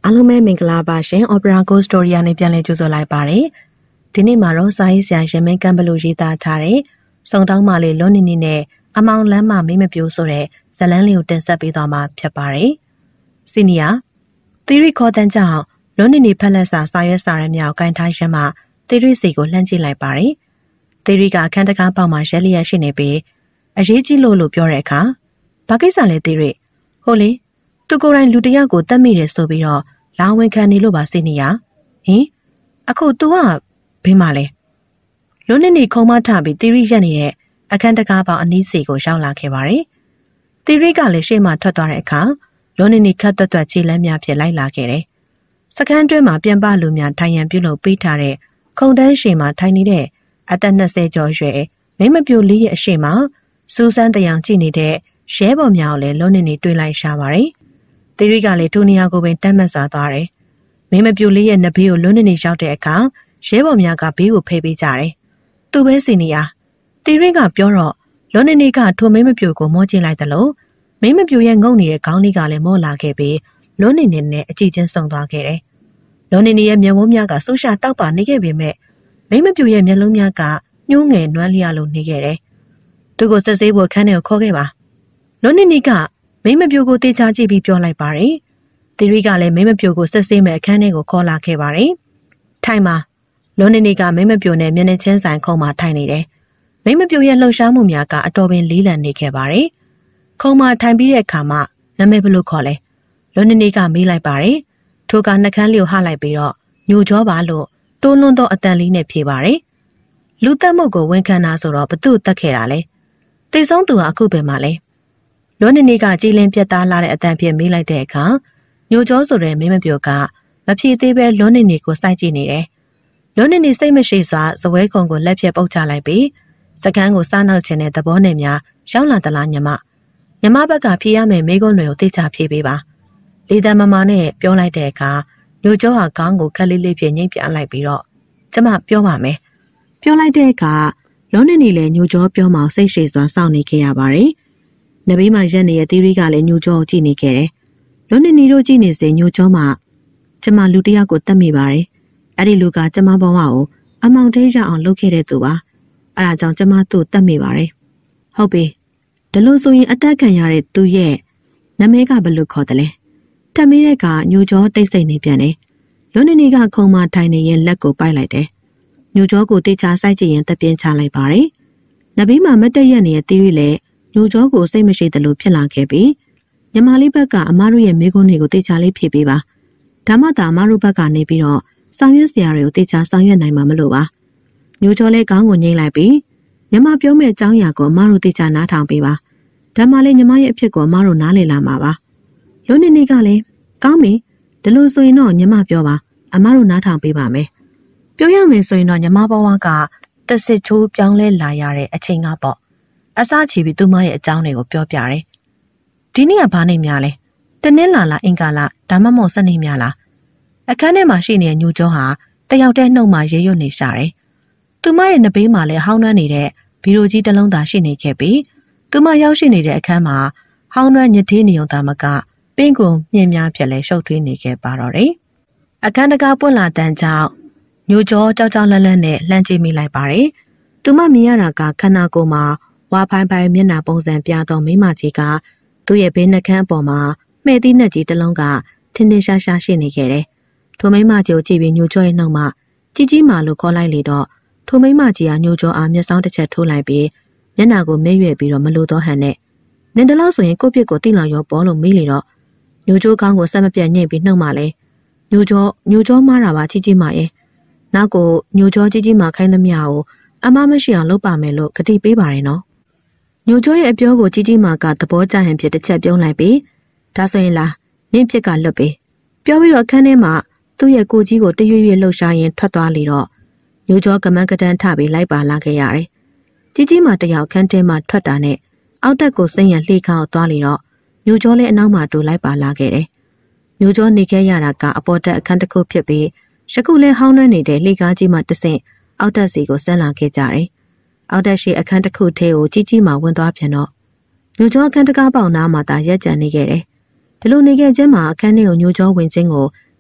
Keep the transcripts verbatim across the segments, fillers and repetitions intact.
အားလုံးပဲမင်္ဂလာပါရှင် Opera Ghost Story နဲ့ပြန်လည်ကြိုဆိုလိုက်ပါတယ်ဒီနေ့မှာတော့စာရေးဆရာရင်မင်းကံဘလူရေးသားထားတဲ့စုံတောင်းမလေးလွန်နေနေနဲ့အမောင်လမ်းမမိမပြိုးဆိုတဲ့ဇလန်းလေးကိုတင်ဆက်ပေးသွားမှာဖြစ်ပါတယ်စီနီယာသီရိခေါ်တန်းကြောင့်လွန်နေနေဖက်လက်စာစာရွက်စာရမ်းများကိုကင်ထားရမှသီရိစီကိုလှမ်းကြည့်လိုက်ပါတယ်သီရိကအခန်းတကားပေါက်မှာရက်လျက်ရှိနေပြီးအရေးကြီးလို့လို့ပြောတဲ့အခါဘာကိစ္စလဲသီရိဟုတ်လေသူကိုယ်တိုင်လူတယောက်ကိုတတ်မိတယ်ဆိုပြီးတော့လာဝင်ခံနေလို့ပါစီနီယာဟင်အခု तू ကဘင်းမလဲလွန်းနေနေခုံမထပြီးသီရိရက်နေတဲ့အခန်းတကားပေါက်အနီးစီကိုရောက်လာခဲ့ပါတယ်သီရိကလည်းရှေ့မှထွက်သွားတဲ့အခါလွန်းနေနေခတ်တွတ်တွတ်ခြေလမ်းများဖြစ်လိုက်လာခဲ့တယ်စခန်းတွင်းမှာပြန်ပလူများထိုင်ရန်ပြုလုပ်ပေးထားတဲ့ခုံတန်းရှည်မှာထိုင်နေတဲ့အသက်၂၀ကျော်ရွယ်မိမပြိုလေးရဲ့အရှိမစူးစမ်းတယောင်ကြည့်နေတဲ့ရဲဘော်များကိုလည်းလွန်းနေနေတွေ့လိုက်ရှာပါတယ်သီရိကလည်းထိုနေရာကိုပင်တမ်းမှတ်စွာသွားတယ်။မိမပြိုလေးရဲ့နဘေးကိုလွန်းနေနေရောက်တဲ့အခါရဲဘော်များကဘေးကိုဖယ်ပေးကြတယ်။သူပဲစီနီယာသီရိကပြောတော့လွန်းနေနေကထိုမိမပြိုကိုမောကြည့်လိုက်တယ်လို့မိမပြိုရဲ့ငုံနေတဲ့ခေါင်းလေးကလည်းမောလာခဲ့ပြီးလွန်းနေနေနဲ့အကြည့်ချင်းဆုံသွားခဲ့တယ်။လွန်းနေနေရဲ့မျက်ဝန်းများကဆူရှာတောက်ပါနေခဲ့ပေမဲ့မိမပြိုရဲ့မျက်လုံးများကညှိုးငယ်နွမ်းလျလိုနေခဲ့တယ်။သူကိုစစ်ဆေးဖို့ခန်းထဲကိုခေါ်ခဲ့ပါ။လွန်းနေနေကမိမပြိုကိုတေချာကြည့်ပြီးပြောလိုက်ပါတယ်။သီရိကလည်းမိမပြိုကိုဆက်ဆေးမဲ့အခန်းထဲကိုခေါ်လာခဲ့ပါတယ်။ထိုင်မှာလွန်နေနေကမိမပြိုနဲ့မျက်နှာချင်းဆိုင်ခုံမှာထိုင်နေတယ်။မိမပြိုရဲ့လှုပ်ရှားမှုများကအတော်ပင်လေးလံနေခဲ့ပါတယ်။ခုံမှာထိုင်ပြီးတဲ့အခါမှနာမည်ဘယ်လိုခေါ်လဲ။လွန်နေနေကမေးလိုက်ပါတယ်။ထိုကနှကန်းလေးကိုဟလိုက်ပြီးတော့ညိုကြောပါလို့တိုးလွန်းသောအတန်လေးနဲ့ဖြေပါတယ်။လူတက်မှုကိုဝန်ခံတာဆိုတော့ဘသူ့တက်ခဲ့တာလဲ။တိတ်ဆုံးသူကအခုပဲမှလဲ။လွန်နေနေကကြည်လင်ပြတ်သားလာတဲ့အတန်ဖြင့်မေးလိုက်တဲ့အခါညိုကြောဆိုတဲ့မိမပြိုကမဖြေသေးပဲလွန်နေနေကိုစိုက်ကြည့်နေတယ်။လွန်နေနေစိတ်မရှိစွာဇပွဲကုံကိုလက်ဖြတ်ပုတ်ချလိုက်ပြီးစကန်းကိုစားနောက်ခြင်းတဲ့သဘောနဲ့များရောက်လာသလားညမ။ညမဘက်ကဖြေရမယ်မိကုန်းတွေကိုသိချဖြေပေးပါ။လေတံမမနဲ့ပြောလိုက်တဲ့အခါညိုကြောဟာခေါင်းကိုခက်လေးလေးဖြင့်ညှိပြလိုက်ပြီးတော့ကျမပြောပါမယ်။ပြောလိုက်တဲ့အခါလွန်နေနေလည်းညိုကြောပြောမှစိတ်ရှိစွာစောင့်နေခဲ့ရပါတယ်။နဘေးမှာရက်နေတဲ့သီရိကလည်းညိုကြောကိုကြည့်နေခဲ့တယ်။လွန်နေနေတို့ကြည့်နေစဉ်ညိုကြောမှကျမလူတယောက်ကိုတတ်မိပါတယ်။အဲ့ဒီလူကကျမဘဝကိုအမောင်သေးရအောင်လုပ်ခဲ့တဲ့သူပါ။အဲ့ဒါကြောင့်ကျမသူ့တတ်မိပါတယ်။ဟုတ်ပြီ။ဒါလို့ဆိုရင်အတက်ခံရတဲ့သူရဲ့နာမည်ကဘယ်လိုခေါ်တယ်လဲ။တက်မိတဲ့ကညိုကြောတိတ်ဆိတ်နေပြန်တယ်။လွန်နေနေကခုံမထိုင်နေရင်လက်ကိုပိုက်လိုက်တယ်။ညိုကြောကိုတေချာစိုက်ကြည့်ရင်တပြင်းချလိုက်ပါတယ်။နဘေးမှာမတက်ရက်နေတဲ့သီရိလည်းညိုကြောကိုစိတ်မရှိသလိုဖြစ်လာခဲ့ပြီးညီမလေးဘက်ကအမားတို့ရဲ့မိကုန်းတွေကိုတေချာလေးဖြည့်ပေးပါဒါမှသာအမားတို့ဘက်ကနေပြီးတော့ဆောင်ရွက်စရာတွေကိုတေချာဆောင်ရွက်နိုင်မှာမလို့ပါညိုကြောလေးခေါင်းကိုငိမ့်လိုက်ပြီးညီမပြောမဲ့အကြောင်းအရာကိုအမားတို့တေချာနားထောင်ပေးပါဒါမှလည်းညီမရဲ့အဖြစ်ကိုအမားတို့နားလည်လာမှာပါလွန်နေနေကလည်းကောင်းပြီဒီလိုဆိုရင်တော့ညီမပြောပါအမားတို့နားထောင်ပေးပါမယ်ပြောရမယ်ဆိုရင်တော့ညီမဘဝကတစစ်ချိုးပြောင်းလဲလာရတဲ့အချိန်ကပေါ့အစားချီပြီးသူမရဲ့အကြောင်းတွေကိုပြောပြတယ်ဒီနေ့ကဘာနေများလဲတနင်္လာလားအင်္ဂါလားဒါမှမဟုတ်စနေများလားအခန်းထဲမှာရှိနေတဲ့ညိုကျော်ဟာတယောက်တည်းနှုတ်မှရေရွတ်နေရှာတယ်သူမရဲ့နဘေးမှာလည်းဟောင်းနှွမ်းနေတဲ့ဗီရိုကြီးတစ်လုံးသာရှိနေခဲ့ပြီးသူမရောက်ရှိနေတဲ့အခန်းမှာဟောင်းနှွမ်းညသေးနေုံသာမကပင့်ကုံမြင့်များဖြစ်လဲရှုပ်ထွေးနေခဲ့ပါတော့တယ်အခန်းတကားပွင့်လာတန်းကြောင့်ညိုကျော်ကြောက်ကြောက်လန့်လန့်နဲ့လှမ်းကြည့်မိလိုက်ပါတယ်သူမမြင်ရတာကခန္ဓာကိုယ်မှာဝါဖိုင်ဖိုင်မျက်နှာပုံစံပြသောမိမကြီးကသူ့ရဲ့ဘေးနှကန်းအပေါ်မှာမှဲ့သီးနှက်ကြီးတစ်လုံးကထင်းထင်းရှားရှားရှိနေခဲ့တယ်။ထိုမိမကြီးကိုကြည့်ပြီးညိုကျော်ရဲ့နှုတ်မှကြီးကြီးမာလို့ခေါ်လိုက်လေတော့ထိုမိမကြီးကညိုကျော်အားမျက်စောင်းတစ်ချက်ထိုးလိုက်ပြီးမျက်နှာကိုမဲ့ရွက်ပြီးတော့မလိုတော့ဟန်နဲ့နင်တလို့ဆိုရင်ကိုပြစ်ကိုတိလောင်ရောပေါ်လို့မေးလေတော့ညိုကျော်ကောင်းကိုဆက်မပြတ်ညှိပြီးနှုတ်မှလဲညိုကျော်ညိုကျော်မားတာပါကြီးကြီးမာရဲ့နောက်ကိုညိုကျော်ကြီးကြီးမာခိုင်းသမျှကိုအမမရှိအောင်လုပ်ပါမယ်လို့ဂတိပေးပါရနော်ညိုကျော်ရဲ့အပြောကိုကြီးကြီးမာကသဘောကျဟန်ဖြစ်တစ်ချက်ပြုံးလိုက်ပြီးဒါဆိုရင်လားနင့်ဖြစ်ကလွတ်ပေးပြောပြီးတော့ခန်းထဲမှာသူ့ရဲ့ကိုကြီးကိုတရွေ့ရွေ့လှုပ်ရှားရင်ထွက်သွားလေတော့ညိုကျော်ကမန်းကတန်းထပြီးလိုက်ပါလာခဲ့ရတယ်ကြီးကြီးမာတယောက်ခန်းထဲမှာထွက်တာနဲ့အောက်တက်ကိုစိမ့်ရလှေခါကိုသွားလေတော့ညိုကျော်လည်းအနောက်မှာတူလိုက်ပါလာခဲ့တယ်ညိုကျော်နေခဲ့ရတာကအပေါ်တက်အခန်းတစ်ခုဖြစ်ပြီးယခုလဲဟောင်းနှွမ်းနေတဲ့လှေကားကြီးမှတဆင့်အောက်တက်စီကိုဆန်းလာခဲ့ကြတယ်အောက်တက်ရှိအခန်းတစ်ခုထဲကိုကြီးကြီးမာဝင်သွားပြန်တော့ညိုကျော်အခန်းတကားပေါက်နားမှာသာရက်ကြံနေခဲ့တယ်ဒီလိုနေခဲ့ခြင်းမှာအခန်းထဲကိုညိုကျော်ဝင်ခြင်းကို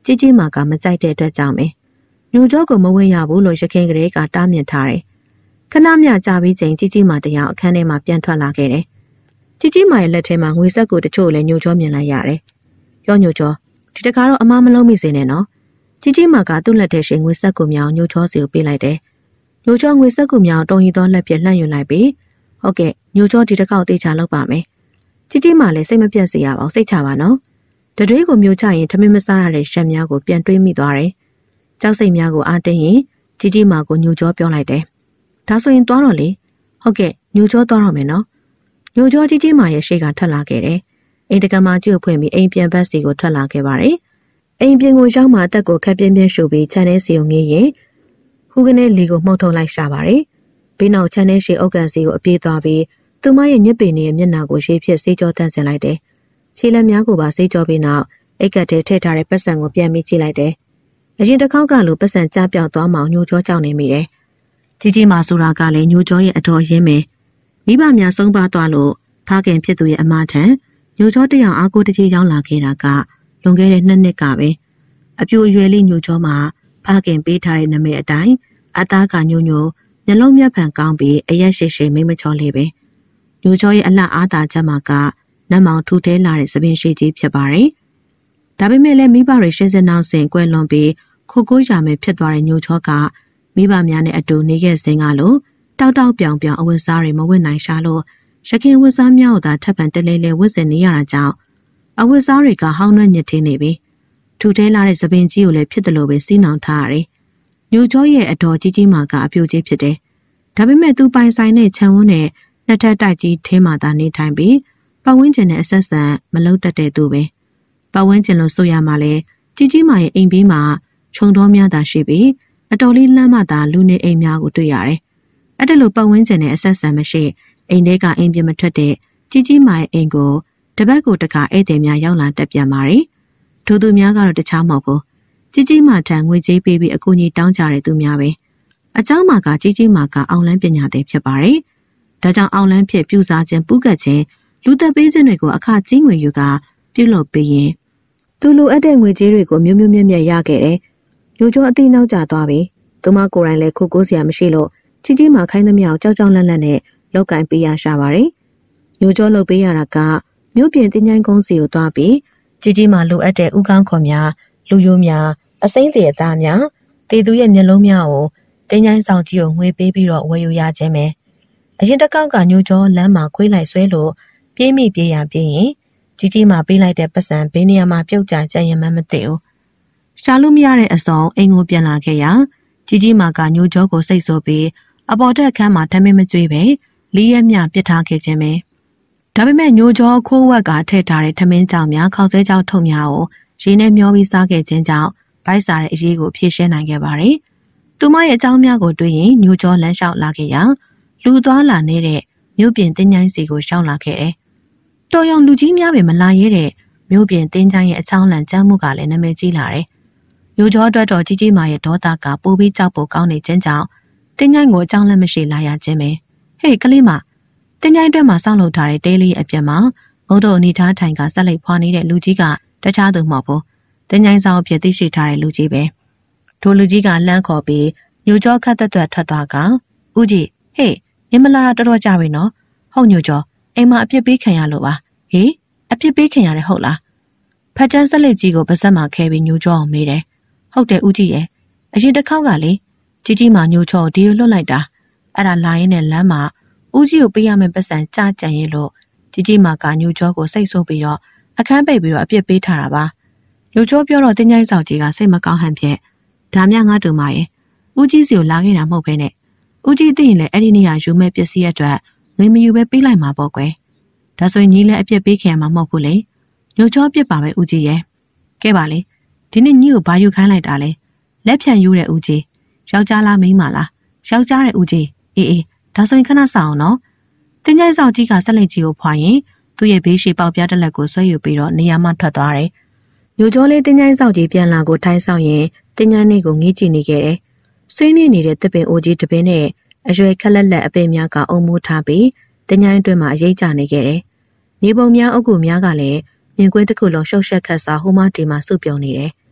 ကြီးကြီးမာကမကြိုက်တဲ့အတွက်ကြောင့်ပဲညိုကျောကိုမဝင်ရဘူးလို့ရခင်ကလေးကတားမြစ်ထားတယ်ခဏမျှကြာပြီးချိန်ကြီးကြီးမာတယောက်အခန်းထဲမှာပြန်ထွက်လာခဲ့တယ်ကြီးကြီးမာရဲ့လက်ထဲမှာငွေဆက်ကိုတချို့လည်းညိုကျောမြင်လိုက်ရတယ်ရောညိုကျောဒီတခါတော့အမမလုံးမိစေနဲ့နော်ကြီးကြီးမာကသူ့လက်ထဲရှိငွေဆက်ကိုမြောင်ညိုကျောစီကိုပေးလိုက်တယ်ညိုကျောငွေဆက်ကိုမြောင်တုံရီသောလက်ပြလှန့်ယူလိုက်ပြီးဟုတ်ကဲ့ညိုကျောဒီတစ်ခေါက်တေချာလောက်ပါမယ်ကြီးကြီးမာလည်းစိတ်မပြတ်စေရပါဘူးစိတ်ချပါနော်တတွေးကိုမျိုးချရင်ထမင်းမစားရတဲ့ရှက်များကိုပြန်တွေးမိသွားတယ်ကြောက်စိတ်များကိုအားတင်းရင်ကြီးကြီးမာကိုညိုကျောပြောလိုက်တယ်ဒါဆိုရင်သွားတော့လေဟုတ်ကဲ့ညိုကျောသွားတော့မယ်နော်ညိုကျောကြီးကြီးမာရဲ့ရှေ့ကထွက်လာခဲ့တယ်အိမ်တကမာကြီးကိုဖွင့်ပြီးအိမ်ပြန်ဘက်စီကိုထွက်လာခဲ့ပါတယ်အိမ်ပြင်ကိုရောက်မှအသက်ကိုခက်ပြင်းပြင်းရှုပ်ပြီးခြံထဲစီကိုငေးရင်ဟူကနေလီကိုမှုတ်ထုတ်လိုက်ရှာပါတယ်ဘေးနောက်ခြံထဲရှိအုတ်ကန်စီကိုအပြေးသွားပြီးသူမရဲ့ညစ်ပေနေရဲ့မျက်နှာကိုရေဖြစ်စေးကြောတန့်စင်လိုက်တယ်ခြေလက်များကိုပါစေးကြောပြီးနောက်အိတ်ကတ်ထဲထည့်ထားတဲ့ပတ်စံကိုပြန်ပြီးကြည့်လိုက်တယ်အရင်တစ်ခေါက်ကလိုပတ်စံကြားပြောက်သွားမှညိုကျောကြောက်နေမိတယ်ကြီးကြီးမာဆိုတာကလည်းညိုကျောရဲ့အတော်ရင်းမယ်မိဘများဆုံးပါသွားလို့ဖခင်ဖြစ်သူရဲ့အမထံညိုကျောတယောက်အားကိုတကြီးရောက်လာခဲ့တာကလွန်ခဲ့တဲ့နှစ်နှစ်ကပဲအပြိုအရွယ်လေးညိုကျောမှာဖခင်ပေးထားတဲ့နာမည်အတိုင်းအသားကညိုညိုမျက်လုံးမျက်ဖန်ကောင်းပြီးအရက်ရှိရှိမိမချောလေးပဲညိုကျောရဲ့အလှအားသာချက်မှာကနတ်မောင်ထူထဲလာတဲ့သပင်ရှိကြီးဖြစ်ပါတယ်ဒါပေမဲ့လည်းမိဘတွေရှင်းစနောက်စဉ်ကွဲလွန်ပြီးခိုကိုးရမယ်ဖြစ်သွားတဲ့ညိုကျောကမိဘများနဲ့အတူနေခဲ့စဉ်ကလို့တောက်တောက်ပြောင်ပြောင်အဝတ်စားတွေမဝတ်နိုင်ရှာလို့ရခင်ဝတ်စားများကိုသာထပ်ပံတလဲလဲဝတ်ဆင်နေရတာကြောင့်အဝတ်စားတွေကဟောင်းနှွက်ညစ်ထင်းနေပြီထူထဲလာတဲ့သပင်ကြီးကိုလည်းဖြစ်တယ်လို့ပဲစီးနှောင်ထားရတယ်ညိုကျောရဲ့အတော်ကြီးကြီးမှာကအပြိုကြီးဖြစ်တယ်ဒါပေမဲ့သူပိုင်ဆိုင်တဲ့ခြံဝန်းနဲ့နှစ်ထပ်တိုက်ကြီးထဲမှာသာနေထိုင်ပြီးပတ်ဝန်းကျင်နဲ့အဆက်ဆံမလုံးတက်တဲ့သူပဲပတ်ဝန်းကျင်လို့ဆိုရမှာလဲကြီးကြီးမာရဲ့အိမ်ဘေးမှာခြုံတော်များသာရှိပြီးအတော်လေးလှမ်းမှသာလူနေအိမ်များကိုတွေ့ရတယ်အဲ့ဒါလိုပတ်ဝန်းကျင်နဲ့အဆက်ဆံမရှိအိမ်ထဲကအိမ်ပြင်မထွက်တဲ့ကြီးကြီးမာရဲ့အိမ်ကိုတပတ်ကိုတခါဧည့်သည်များရောက်လာတက်ပြန်ပါတယ်ထို့သူများကတော့တခြားမဟုတ်ဘူးကြီးကြီးမာထံငွေကြေးပေးပြီးအကူအညီတောင်းကြတဲ့သူများပဲအเจ้าမာကကြီးကြီးမာကအောင်လန်းပညာသည်ဖြစ်ပါတယ်ဒါကြောင့်အောင်လန်းဖြစ်ပြူစားခြင်းပူးကတ်ခြင်းလူသက်ပေးခြင်းတွေကိုအခကြီးငွေယူကပြုလုပ်ပေးရင်သူလိုအပ်တဲ့ငွေကြေးတွေကိုမျိုးမျိုးမြတ်မြတ်ရခဲ့တယ်ညိုကျော်အတိနောက်ကျသွားပြီသူမကိုယ်တိုင်လည်းခိုးကိုးစရာမရှိလို့ကြီးကြီးမာခိုင်းသမျှကြောက်ကြောက်လန့်လန့်နဲ့လောက်ကင်ပေးရရှာပါတယ်ညိုကျော်လုပ်ပေးရတာကမြို့ပြင်တင်းချိုင်းကုန်းစီကိုသွားပြီးကြီးကြီးမာလိုအပ်တဲ့ဥကောင်းခေါ်များလူယိုးများအစိမ့်သေးအသားများတေသူရဲ့မျက်လုံးများကိုတင်းချိုင်းဆောင်ကြီးကိုငွေပေးပြီးတော့ဝယ်ယူရခြင်းပဲအရင်တစ်ခေါက်ကညိုကျော်လမ်းမှာခွေးလိုက်ဆွဲလို့ပြေးမိပြေးရပြေးရင်ကြီးကြီးမာပေးလိုက်တဲ့ပတ်စံဘေးနေရာမှာပြုတ်ကျကြရင်မှမသိဘူးရှာလို့မရတဲ့အစုံအိမ်ကိုပြန်လာခဲ့ရာကြီးကြီးမာကညိုကျော်ကိုစိတ်ဆိုးပြီးအပေါ်တက်ခန်းမှာထမင်းမကျွေးပဲလေးရက်မြပြစ်ထားခဲ့ခြင်းပဲဒါပေမဲ့ညိုကျော်ခိုးဝက်ကထည့်ထားတဲ့ထမင်းကြောင်များခောက်ဆဲကြောင်ထုံများကိုရေနဲ့မျောပြီးစားခဲ့ခြင်းကြောင့်ဗိုက်စားတဲ့အရေးကိုဖြည့်ရှင်းနိုင်ခဲ့ပါတယ်သူမရဲ့အကြောင်းများကိုတွေးရင်ညိုကျော်လမ်းလျှောက်လာခဲ့ရာလူသွားလာနေတဲ့မြို့ပြင်တင်းချိုင်းစီကိုရှောက်လာခဲ့တယ်။တော်ရုံလူကြီးများပဲမလာရဲတဲ့မြို့ပြင်တင်းချိုင်းရဲ့အချောင်းလန့်ကျမ်းမှုကလည်းနာမည်ကြီးလာတယ်။ညိုကျော်အတွက်တော်ကြီးကြီးမာရဲ့ဒေါသကပိုပြီးကြောက်ဖို့ကောင်းနေခြင်းကြောင့်တင်းချိုင်းကိုအကြောင်းလည်းမရှိလာရခြင်းပဲ။ဟေးကလေးမတင်းချိုင်းအတွက်မှာစောင့်လုပ်ထားတဲ့တဲလေးအပြက်မှာဘုဒ္ဓအနေထားထိုင်ကဆက်လက်ဖွာနေတဲ့လူကြီးကတခြားသူမဟုတ်ဘူး။တင်းချိုင်းဆောင်အဖြစ်သိရှိထားတဲ့လူကြီးပဲ။ထိုလူကြီးကလှမ်းခေါ်ပြီးညိုကျော်ခတ်သက်သက်ထွက်သွားကဦးကြီးဟေးညမလာတာတော်တော်ကြပြီနော်ဟုတ်ညိုကျော်အိမ်မှာအပြစ်ပေးခံရလို့ပါဟေးအပြစ်ပေးခံရတယ်ဟုတ်လားဖတ်ချမ်းဆက်လက်ကြီးကိုပါဇက်မှာခဲပြီးညိုကျော်အောင်မေးတယ်ဟုတ်တယ်ဦးကြီးရဲ့အရင်တစ်ခေါက်ကလေကြီးကြီးမှညိုကျော်ဒီကိုလွတ်လိုက်တာအဲ့ဒါလာရင်းနဲ့လမ်းမှာဦးကြီးကိုပေးရမယ့်ပတ်စံကြားကြံရင်လို့ကြီးကြီးမှကညိုကျော်ကိုစိတ်ဆိုးပြီးတော့အခန်းပိတ်ပြီးတော့အပြစ်ပေးထားတာပါညိုကျော်ပြောတော့တင်းချိုင်းဆောင်ကြီးကစိတ်မကောင်းဟန်ဖြင့်ဒါမြငါတူမရဲ့ဦးကြီးစီကိုလာခဲ့တာမဟုတ်ဘဲနဲ့ဦးကြီးသိရင်လည်းအဲ့ဒီနေရာယူမဲ့ပစ္စည်းအတွက်ငွေမယူပဲပေးလိုက်မှာပေါ့ကွယ်ဒါဆိုရင်ညီလည်းအပြစ်ပေးခင်မှာမဟုတ်ဘူးလေညိုကျော်ပြစ်ပါပဲဦးကြီးရဲ့ကဲပါလေဒီနေ့ညီကိုဘာယူခိုင်းလိုက်တာလဲလက်ဖြန်ယူတဲ့ဦးကြီးယောက်ျားလားမိန်းမလားယောက်ျားတဲ့ဦးကြီးအေးအေးဒါဆိုရင်ခဏစောင့်အောင်နော်တင်းကျိုင်းဆောင်ကြီးကဆက်လက်ကြီးကိုဖွာရင်သူ့ရဲ့ဘေးရှိပေါက်ပြားတစ်လက်ကိုဆွဲယူပြီးတော့နေရာမှထွက်သွားတယ်ညိုကျော်လေးတင်းကျိုင်းဆောင်ကြီးပြန်လာကိုထိုင်းဆောင်ရင်တင်းကျိုင်းလေးကိုငေးကြည့်နေခဲ့တယ်ဆွေးမြေ့နေတဲ့တစ်ပင်အိုကြီးတစ်ပင်နဲ့အရွယ်ခက်လက်လက်အပင်များကအုံမိုးထားပြီးတင်းကျိုင်းအတွင်းမှာအရေးကြနေခဲ့တယ်မြေပုံများအုပ်ကူများကလည်းမြင်ကွင်းတစ်ခုလုံးရှုပ်ရှက်ခတ်စွာဟိုမတီမှာစုပြုံနေတယ်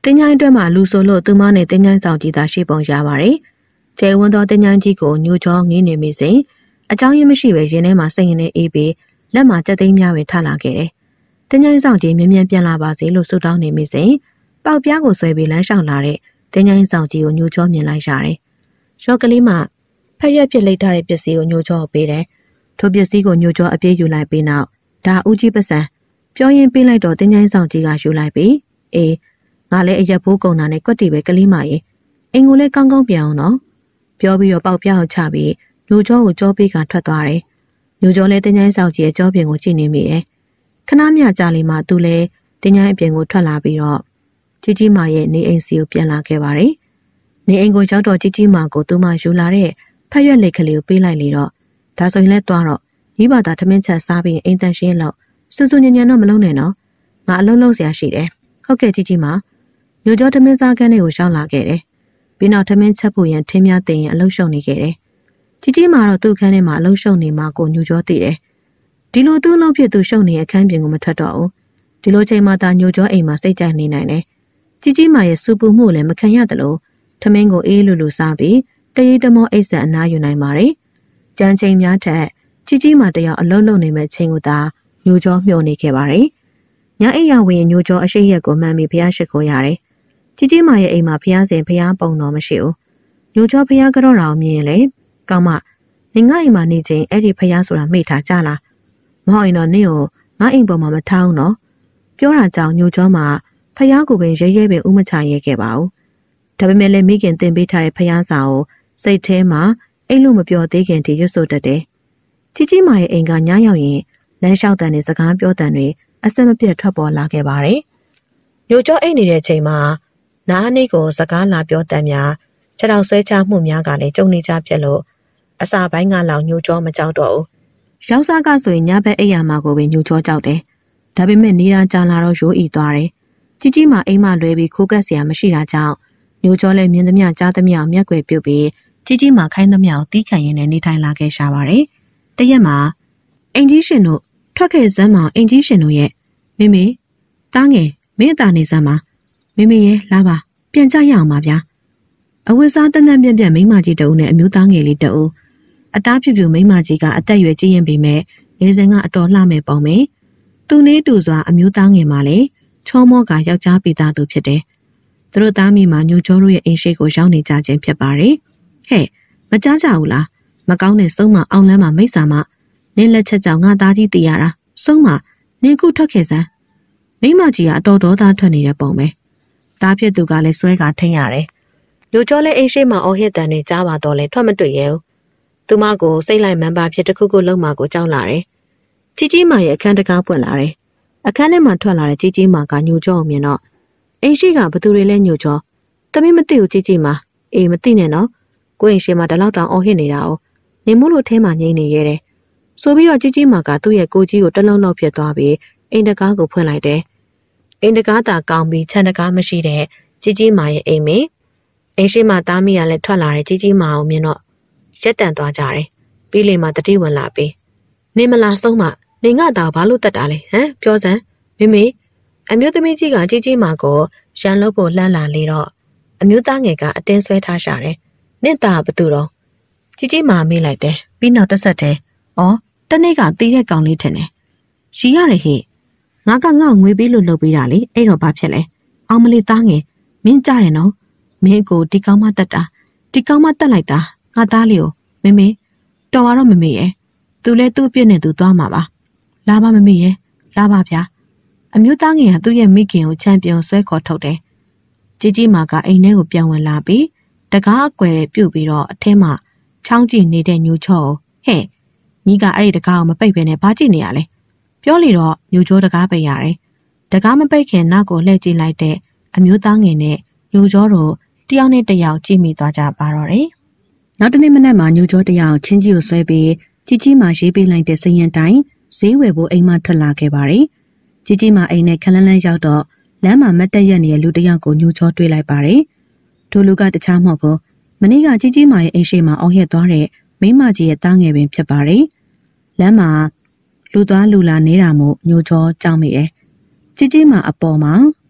တင်းချိုင်းအတွက်မှလူဆိုလို့သူမနဲ့တင်းချိုင်းဆောင်ကြည့်တာရှိပုံရပါတယ်။ကျဲဝန်းသောတင်းချိုင်းကြီးကိုညိုချောငင်းနေမိစဉ်အကြောင်းရင်းမရှိပဲရင်ထဲမှာစိတ်ရင်းနဲ့အေးပြီးလက်မှာကြက်သိမ်းများပဲထလာခဲ့တယ်။တင်းချိုင်းဆောင်ကြီးမြ мян ပြန်လာပါစေလို့ဆုတောင်းနေမိစဉ်ပေါက်ပြားကိုဆွဲပြီးလမ်းလျှောက်လာတဲ့တင်းချိုင်းဆောင်ကြီးကိုညိုချောမြင်လိုက်ရတယ်။ရော့ကလေးမှဖက်ရွက်ပစ်လိုက်ထားတဲ့ပစ္စည်းကိုညိုချောပေးတယ်။ထိုပစ္စည်းကိုညိုချောအပြေးယူလိုက်ပြီးနောက်ဒါဦးကြီးပစံပြောရင်းပေးလိုက်တော့တင်းချိုင်းဆောင်ကြီးကယူလိုက်ပြီးအေးငါလည်းအရက်ဖိုးကုန်တာနဲ့ကွက်တီပဲကလေးမရေအင်ကိုလည်းကောင်းကောင်းပြန်အောင်နော်ပြောပြီးတော့ပေါက်ပြားကိုချပြီးညိုချောကိုကြောပေးကထွက်သွားတယ်ညိုချောလည်းတင်းချိုင်းဆောင်ကြီးရဲ့ကြောပြင်ကိုကြည့်နေမိတယ်ခဏမြကြာလီမှသူလည်းတင်းချိုင်းအပြင်ကိုထွက်လာပြီးတော့ကြီးကြီးမာရဲ့နေအိမ်စီကိုပြန်လာခဲ့ပါတယ်နေအိမ်ကိုရောက်တော့ကြီးကြီးမာကိုသူမှယူလာတဲ့ဖက်ရွက်လက်ကလေးကိုပေးလိုက်လေတော့ဒါဆိုရင်လည်းသွားတော့ညီပါတာထမင်းချက်စားပြီးအိမ်တန်ရှင်းလို့စူးစူးညံ့ညံ့တော့မလုံးနဲ့နော်ငါအလုံးလုံးစရာရှိတယ်ဟုတ်ကဲ့ကြီးကြီးမာညိုကျော်ထမင်းစားခန်းလေးကိုရောက်လာခဲ့တယ်ပြီးနောက်ထမင်းချက်ဖို့ရန်ထင်းများတင်ရင်အလုံးရှုံနေခဲ့တယ်ကြီးကြီးမာတော့သူ့ခန်းထဲမှာအလုံးရှုံနေမှကိုညိုကျော်သိတယ်ဒီလိုသူ့လုံးဖြစ်သူရှုံနေအခန်းပြင်ကိုမထွက်တော့ဘူးဒီလိုချိန်မှသာညိုကျော်အိမ်မှာစိတ်ကြိုက်နေနိုင်တယ်ကြီးကြီးမာရဲ့စူပူမှုလည်းမခံရတယ်လို့ထမင်းကိုအေးလူလူစားပြီးတရေတမောအိတ်ဆက်အနားယူနိုင်ပါတယ်ကြမ်းချိန်များထက်ကြီးကြီးမာတယောက်အလုံးလုံးနေမဲ့ချိန်ကိုသာညိုကျော်မျှော်နေခဲ့ပါတယ်ညအိယာဝင်ညိုကျော်အရှိရက်ကိုမှန်ပြီးဖျားရှိခိုးရတယ်ကြီးကြီးမာရဲ့အိမ်မှာဖျားစင်ဖျားပုံတော်မရှိဘူးညိုကျော်ဖျားကြော့တော်မြင်ရင်လေကောင်းမနေငါအိမ်မှာနေချင်းအဲ့ဒီဖျားဆိုတာမိထားကြလားမဟုတ်ရင်တော့နင့်ကိုငါအိမ်ပေါ်မှာမထားအောင်နော်ပြောတာကြောင့်ညိုကျော်မှာဖျားကိုပင်ရဲရဲပင်ဥမချရဲခဲ့ပါဘူးဒါပေမဲ့လည်းမိခင်တင်ပေးထားတဲ့ဖျားစာကိုစိတ်ထဲမှာအိမ်လို့မပြောသေးခင်ထိရွတ်ဆိုတတ်တယ်ကြီးကြီးမာရဲ့အိမ်ကညရောက်ရင်လမ်းလျှောက်တန်နဲ့စကားပြောတန်တွေအဆက်မပြတ်ထွက်ပေါ်လာခဲ့ပါတယ်။ညိုကျော်အိတ်နေတဲ့ချိန်မှာနားအနေကိုစကားလာပြောတန်များခြေထောက်ဆွဲချမှုများကလည်းကြုံနေကြပြက်လို့အစာပိုင်းကလောက်ညိုကျော်မကြောက်တော့ဘူး။ရောက်စားကဆိုရင်ညဘက်အိပ်ရမှာကိုပဲညိုကျော်ကြောက်တယ်။ဒါပေမဲ့နေတာကြာလာတော့ရိုးဤသွားတယ်။ကြီးကြီးမာအိမ်မလွဲပြီးခိုးကက်စရာမရှိတာကြောင့်ညိုကျော်လည်းမြင်သမျှကြားသမျှမျက်ွယ်ပြုတ်ပြီးကြီးကြီးမာခိုင်းသမျှကိုတီးခံရင်းနဲ့နေထိုင်လာခဲ့ရှာပါတယ်။တရက်မှာအင်ကြီးရှင်တို့ထွက်ခဲ့စမ်းမအင်ကြီးရှင်တို့ရဲ့မေမေတားငယ်မင်းအတာနေစမ်းပါမေမေရဲ့လာပါပြန်ကြရအောင်ပါဗျာအဝတ်စားတန်းတန်းပြန့်ပြန့်မိမကြီးတအုပ်နဲ့အမျိုးသားငယ်လေးတအုပ်အသားဖြူဖြူမိမကြီးကအသက်ရွယ်ကြီးရင်ပေမဲ့ငယ်စဉ်ကအတော်လှမဲ့ပုံပဲသူနေတူစွာအမျိုးသားငယ်မှလည်းချောမောကယောက်ျားပိသားသူဖြစ်တယ်သူတို့သားမိမှာညိုကျော်တို့ရဲ့အိမ်ရှိကိုရောက်နေကြခြင်းဖြစ်ပါတယ်ဟဲ့မကြားကြဘူးလားမကောင်းတဲ့ဆုံးမအောင်လန်းမှာမိတ်ဆာမနင်းလက်ချက်ကြောင့်ငါသားကြီးတည်ရတာဆုံးမနင်းခုထွက်ခဲ့စမ်းမိမကြီးကအတော်တော်သားထွက်နေတဲ့ပုံပဲတားဖြစ်သူကလည်းစွဲကထိန်ရတယ်ညိုကျော်လည်းအိမ်ရှိမှာအော်ဟစ်တန်တွေကြားပါတော့လဲထွက်မတွေ့ရဲဘူးသူမကိုစိတ်လိုက်မှန်ပါဖြစ်တစ်ခုခုလုံးမကိုကြောက်လာတယ်ကြီးကြီးမာရဲ့အခန်းတကားပွင့်လာတယ်အခန်းထဲမှာထွက်လာတဲ့ကြီးကြီးမာကညိုကျော်ကိုမြင်တော့အိမ်ရှိကဘသူတွေလဲညိုကျော်တမင်းမသိဘူးကြီးကြီးမာအေးမသိနဲ့နော်ကိုအိမ်ရှိမှာတလောက်တောင်အော်ဟစ်နေတာ哦နေမို့လို့ထဲမှာငိမ့်နေရဲတယ်ဆိုပြီးတော့ကြီးကြီးမာကသူ့ရဲ့ကိုကြီးကိုတလုံးလောက်ဖြစ်သွားပြီးအိမ်တကားကိုဖွင့်လိုက်တယ်အိမ်တကားတာကောင်းပြီးခြံတကားမရှိတဲ့ကြီးကြီးမာရဲ့အိမ်မေအိမ်ရှိမှာတားမိရလဲထွက်လာတဲ့ကြီးကြီးမာကိုမြင်တော့ရက်တန်သွားကြတယ်ပြီးလေမှတတိဝင်လာပြီးနေမလားဆုံးမနေငါတာဘာလို့တက်တာလဲဟမ်ပြောစမ်းမေမေအမျိုးသမီးကြီးကကြီးကြီးမာကိုရန်လို့ဖို့လှမ်းလာလေတော့အမျိုးသားငယ်ကအတင်းဆွဲထားရှာတယ်နင့်တာဘသူတော့ကြီးကြီးမာမေးလိုက်တယ်ပြီးနောက်တစ်ဆက်တည်းအော်တနေ့ကတီးတဲ့ကောင်လေးထင်တယ်ရီရတယ်ဟဲ့ငါကငါ့ငွေပေးလို့လုပ်ပေးတာလေအဲ့တော့ဘာဖြစ်လဲအောင်မလေးသားငယ်မင်းကြားတယ်နော်မင်းကိုဒီကောင်မတက်တာဒီကောင်မတက်လိုက်တာငါသားလေးကိုမမေတော်ပါတော့မမေရဲ့သူလဲသူ့ပြစ်နဲ့သူသွားမှာပါလာပါမမေရဲ့လာပါဗျာအမျိုးသားငယ်ကသူ့ရဲ့မိခင်ကိုချန်ပီယံဆွဲခေါ်ထုတ်တယ်ကြီးကြီးမာကအိမ်ထဲကိုပြန်ဝင်လာပြီးတကားအကွယ်ပြုတ်ပြီးတော့အထဲမှာချောင်းကြည့်နေတဲ့ညိုချောဟဲ့ညီကအဲ့ဒီတကားကိုမပိတ်ဘဲနဲ့ဘာကြည့်နေရလဲပြောလေတော့ညိုချောတကားပိတ်ရတယ်တကားမပိတ်ခင်နောက်ကိုလှည့်ကြည့်လိုက်တဲ့အမျိုးသားငယ်နဲ့ညိုချောတို့တယောက်နဲ့တယောက်ကြည့်မိသွားကြပါတော့တယ်နောက်တနေ့မနက်မှာညိုချောတယောက်ချင်းကြီးကိုဆွဲပြီးကြီးကြီးမာရေးပေးလိုက်တဲ့စရင်တိုင်းဈေးဝယ်ဖို့အိမ်မထွက်လာခဲ့ပါတယ်ကြီးကြီးမာအိမ်နဲ့ခလန်းလန်းရောက်တော့လမ်းမှာမတ်တက်ရက်နေတဲ့လူတယောက်ကိုညိုချောတွေ့လိုက်ပါတယ်ထိုလူကတခြားမဟုတ်ဘူးမနေ့ကကြီးကြီးမာရဲ့အိမ်ရှိမှာအော်ဟစ်သွားတဲ့မိမကြီးရဲ့တားငယ်ပင်ဖြစ်ပါတယ်လမ်းမှာလူသွားလူလာနေတာမို့ညိုချောကြောက်မိတယ်ကြီးကြီးမာအပေါ်မှာ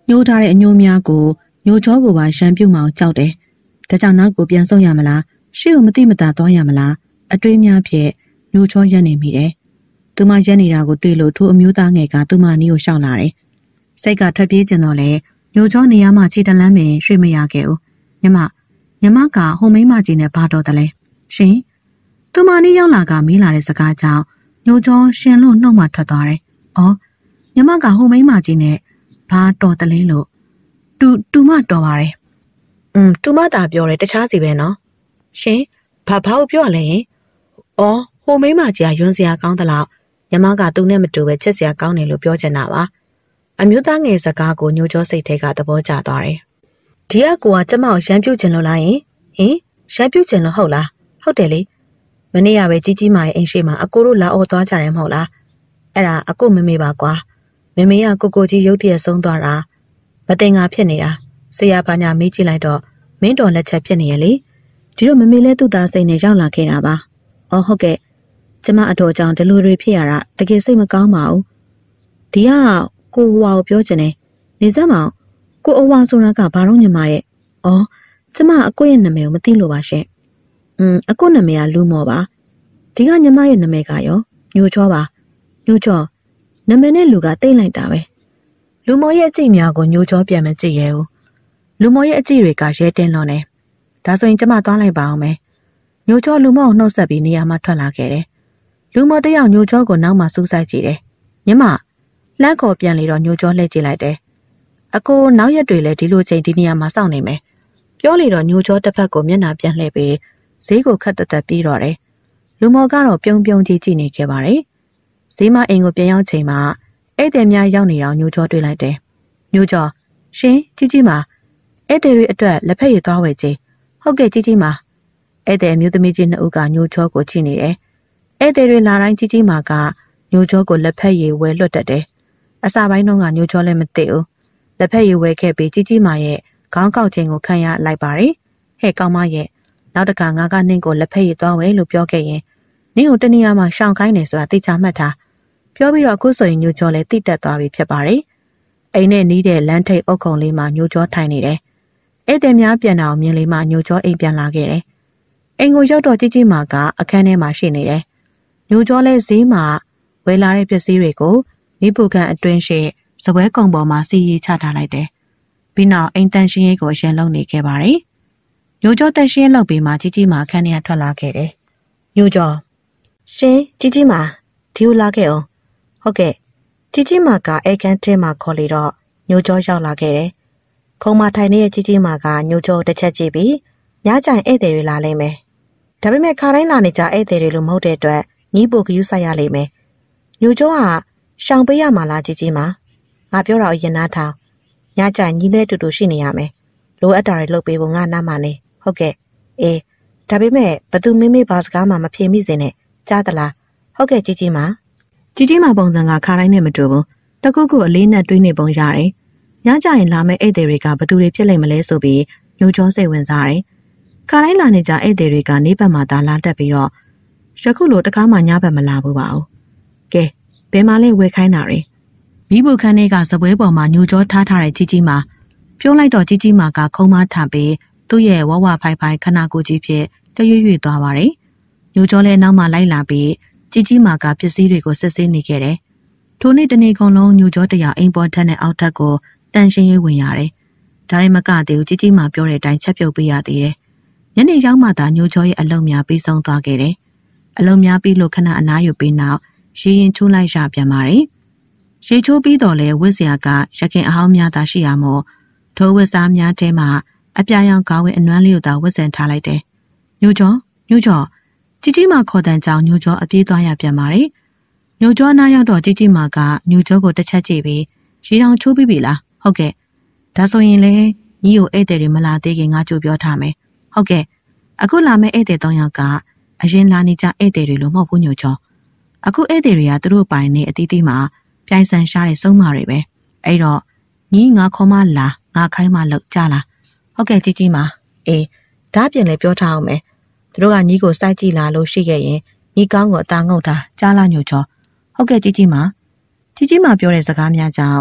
ညှိုးထားတဲ့အညိုးများကိုညိုချောကိုပါရှမ်းပြုတ်မှောင်ကြောက်တယ်ဒါကြောင့်နောက်ကိုပြန်ဆုတ်ရမလားရှေ့ကိုမတိမတာသွားရမလားအတွေးများဖြင့်ညိုချောရက်နေမိတယ်သူမရက်နေတာကိုတွေ့လို့ထိုအမျိုးသားငယ်ကသူမနီးကိုရှောက်လာတယ်စိတ်ကထွက်ပြေးကျင်တော့လေညိုချောနေရမှခြေတလန်းပင်ရွှေ့မရခဲ့ဘူးညမညမကဟိုမိန်းမကြီးနဲ့ဘာတော်တယ်လဲရှင်သူမနီးရောက်လာကမေးလာတဲ့စကားကြောင့်ညိုချောရှင်လို့နှုတ်မှထွက်သွားတယ်အော်ညမကဟိုမိန်းမကြီးနဲ့ဘာတော်တယ်လဲလို့တူတူမတော်ပါတယ်อืมတူမတာပြောတယ်တခြားစီပဲနော်ရှင်ဘာဘာကိုပြောရလဲရင်အော်ဟိုမိန်းမကြီးကယွန်းစရာကောင်းသလားညမကသူနဲ့မတူပဲချက်စရာကောင်းတယ်လို့ပြောချင်တာပါအမျိုးသားငယ်စကားကိုညိုချောစိတ်ထဲကသဘောကျသွားတယ်ဒီအကူကကျမကိုရမ်းပြုတ်ချင်လို့လားယင်ဟင်ရမ်းပြုတ်ချင်လို့ဟုတ်လားဟုတ်တယ်လေမနေ့ကပဲကြီးကြီးမာရဲ့အိမ်ရှိမှာအကိုတို့လာအော်သွားကြတယ်မဟုတ်လားအဲ့ဒါအကိုမမေပါကွာမမေကကိုကိုကြီးရုတ်တရက်ဆုံးသွားတာမတင်ငါဖြစ်နေတာဆရာဘာညာမေးကြည့်လိုက်တော့မင်းတော်လက်ချက်ဖြစ်နေရလေဒီတော့မမေလဲသူ့သားစိတ်နဲ့ရောက်လာခဲ့တာပါအော်ဟုတ်ကဲ့ကျမအတော်ကြောင့်ဒီလိုတွေဖြစ်ရတာတကယ်စိတ်မကောင်းပါဘူးဒီကကိုဝါကိုပြောချင်တယ်နေစမ်းမအောင်ကိုအဝါဆိုတာကဘာလို့ညီမရဲ့အော်ကျမအကိုရဲ့နာမည်ကိုမသိလို့ပါရှင်อืมအကိုနာမည်ကလူမော်ပါဒီကညီမရဲ့နာမည်ကရောညိုချောပါညိုချောနာမည်နဲ့လူကတိတ်လိုက်တာပဲလူမော်ရဲ့အကြည့်များကိုညိုချောပြန်မကြည့်ရဲဘူးလူမော်ရဲ့အကြည့်တွေကရဲတင်းလွန်တယ်ဒါဆိုရင်ကျမသွားလိုက်ပါအောင်မယ်ညိုချောလူမော်ကိုနှုတ်ဆက်ပြီးနေရာမှာထွက်လာခဲ့တယ်လူမော်တယောက်ညိုချောကိုနောက်မှစူးစိုက်ကြည့်တယ်ညီမလှမ်းခေါ်ပြန်လေတော့ညိုချောလှည့်ကြည့်လိုက်တယ်အကိုနောက်ရက်တွေလည်းဒီလိုချိန်ဒီနေရာမှာစောင့်နေမယ်ပြောလေတော့ညိုချောတစ်ဖက်ကိုမျက်နှာပြန်လှည့်ပြီးဈေးကိုခတ်တက်တက်ပြီးတော့တယ်လူမော်ကတော့ပြုံးပြုံးကြီးကြည့်နေခဲ့ပါတယ်ဈေးမအိမ်ကိုပြန်ရောက်ချိန်မှာဧည့်သည်များရောက်နေတော့ညိုချောတွေ့လိုက်တယ်ညိုချောရှင်ကြီးကြီးမှာဧည့်သည်တွေအတွက်လက်ဖက်ရည်သွားဝယ်ကြဟုတ်ကဲ့ကြီးကြီးမှာဧည့်သည်အမျိုးသမီးကြီးနှစ်ဦးကညိုချောကိုကြည့်နေတယ်ဧည့်သည်တွေလာတိုင်းကြီးကြီးမှာကညိုချောကိုလက်ဖက်ရည်ဝယ်လွတ်တတ်တယ်အစာပိုင်းတော့ကညိုချောလည်းမသိဘူးလက်ဖက်ရည်ဝယ်ခဲ့ပြီးကြီးကြီးမာရဲ့ခေါင်းကောက်ခြင်းကိုခံရလိုက်ပါတယ်ဟဲ့ကောင်းမရဲ့နောက်တခါငါကနင့်ကိုလက်ဖက်ရည်သွားဝယ်လို့ပြောခဲ့ရင်နင့်ကိုတနေရာမှာရှောင်ခိုင်းနေဆိုတာသိချမှတ်ထားပြောပြီးတော့အခုဆိုရင်ညိုချောလည်းတိတက်သွားပြီဖြစ်ပါတယ်အိမ်နဲ့နီးတဲ့လမ်းထိပ်အုပ်ခုံလေးမှာညိုချောထိုင်နေတယ်ဧည့်သည်များပြန်အောင်မြင်လေးမှညိုချောအိမ်ပြန်လာခဲ့တယ်အိမ်ကိုရောက်တော့ကြီးကြီးမာကအခန်းထဲမှာရှိနေတယ်ညိုချောလည်းဈေးမှာဝယ်လာတဲ့ပစ္စည်းတွေကိုမိဖို့ကန်အတွင်းရှိစပွဲကုံပေါ်မှာစီရီချထားလိုက်တယ်။ပြီးနောက်အိမ်တန်ရှင်းရေးကိုရန်လုံနေခဲ့ပါတယ်။ညိုကျော်တန်ရှင်းလောက်ပြီးမှကြီးကြီးမာခန်းထဲထွက်လာခဲ့တယ်။ညိုကျော်ရှင်ကြီးကြီးမာဒီကိုလာခဲ့အောင်ဟုတ်ကဲ့ကြီးကြီးမာကအိမ်ခန်းထဲမှာခေါ်လေတော့ညိုကျော်ရောက်လာခဲ့တယ်။ခုံမထိုင်နေတဲ့ကြီးကြီးမာကညိုကျော်တစ်ချက်ကြည့်ပြီးညကြိုင်ဧည့်သည်တွေလာလိမ့်မယ်။ဒါပေမဲ့ခါတိုင်းလာနေကြဧည့်သည်တွေလိုမဟုတ်တဲ့အတွက်ညီးပိုကယူဆိုင်ရလိမ့်မယ်။ညိုကျော်ကရှောင်ပေးရမှာလားကြီးကြီးမာငါပြောတော့ရင်နားထောင်ညကြိုင်ညီလေးတူတူရှိနေရမယ်လိုအပ်တာတွေလုပ်ပေးဖို့ငါနားမှာနေဟုတ်ကဲ့အေးဒါပေမဲ့ဘသူမိမိဘာစကားမှမဖြေမိစေနဲ့ကြားသလားဟုတ်ကဲ့ကြီးကြီးမာကြီးကြီးမာပုံစံကခါတိုင်းနဲ့မတူဘူးတကုတ်ကုအလေးနဲ့တွေးနေပုံရတယ်ညကြရင်လာမဲ့ဧည့်သည်တွေကဘသူတွေဖြစ်လိမ့်မလဲဆိုပြီးညိုချောစိတ်ဝင်စားတယ်ခါတိုင်းလာနေကြဧည့်သည်တွေကနေဘက်မှာသာလာတက်ပြီးတော့ယခုလိုတကားမှညဘက်မလာဘူးပါဘူးကဲဘယ်မှလဲဝယ်ခိုင်းတာတွေမိဖို့ခန်းထဲကစပွဲပေါ်မှာညိုချောထားထားတဲ့ကြီးကြီးမာပြုံးလိုက်တော့ကြီးကြီးမာကခုံမထပြီးသူ့ရဲ့ဝဝဖိုင်ဖိုင်ခနာကိုကြီးဖြစ်တရွရွသွားပါတယ်ညိုချောလည်းနောက်မှလိုက်လာပြီးကြီးကြီးမာကပစ္စည်းတွေကိုစစ်ဆေးနေခဲ့တယ်ထိုနေ့တနေ့ကုန်လုံးညိုချောတရာအိမ်ပေါ်ထက်နဲ့အောက်ထက်ကိုတန်ရှင်းရေးဝင်ရတယ်ဒါရင်မကသေးဘူးကြီးကြီးမာပြောတဲ့အတိုင်းချက်ပြုတ်ပေးရသေးတယ်ညနေရောက်မှသာညိုချောရဲ့အလုံများပြီးဆုံးသွားခဲ့တယ်အလုံများပြီးလို့ခဏအနားယူပြီးနောက်ရေရင်ချိုးလိုက်ရပြန်ပါတယ်ရေချိုးပြီးတော့လဲဝစ်စရာကရခင်အဟောင်းများသာရှိရမို့ထိုးဝစ်စားများထဲမှာအပြာရောင်ကောင်းဝင်အနွမ်းလေးကိုသာဝစ်စင်ထားလိုက်တယ်။ညိုကျော်ညိုကျော်ကြီးကြီးမာခေါ်တန်ကြောင်ညိုကျော်အပြေးသွားရပြန်ပါတယ်။ညိုကျော်နားရောက်တော့ကြီးကြီးမာကညိုကျော်ကိုတစ်ချက်ကြည့်ပြီးရေတောင်ချိုးပြီးပြီလား။ဟုတ်ကဲ့ဒါဆိုရင်လေညီကိုဧည့်သည်တွေမလာသေးခင်ငါကြိုပြောထားမယ်။ဟုတ်ကဲ့အခုလာမယ့်ဧည့်သည်သုံးယောက်ကအရင်လာနေကြဧည့်သည်တွေလို့မဟုတ်ဘူးညိုကျော်အခုဧည့်သည်တွေကသူတို့ပိုင်နေအတီးတီးမှာပြိုင်ဆန်ရှားတဲ့စုံမတွေပဲအဲ့တော့ညီငါခေါ်မလာငါခိုင်းမလောက်ကြလားဟုတ်ကဲ့ကြီးကြီးမာအေးဒါပြင်လည်းပြောထားအောင်မယ်သူတို့ကညီကိုစိုက်ကြည့်လာလို့ရှိခဲ့ရင်ညီကောင်းကိုအသာငုတ်တာကြားလာညိုချောဟုတ်ကဲ့ကြီးကြီးမာကြီးကြီးမာပြောတဲ့စကားများကြောင့်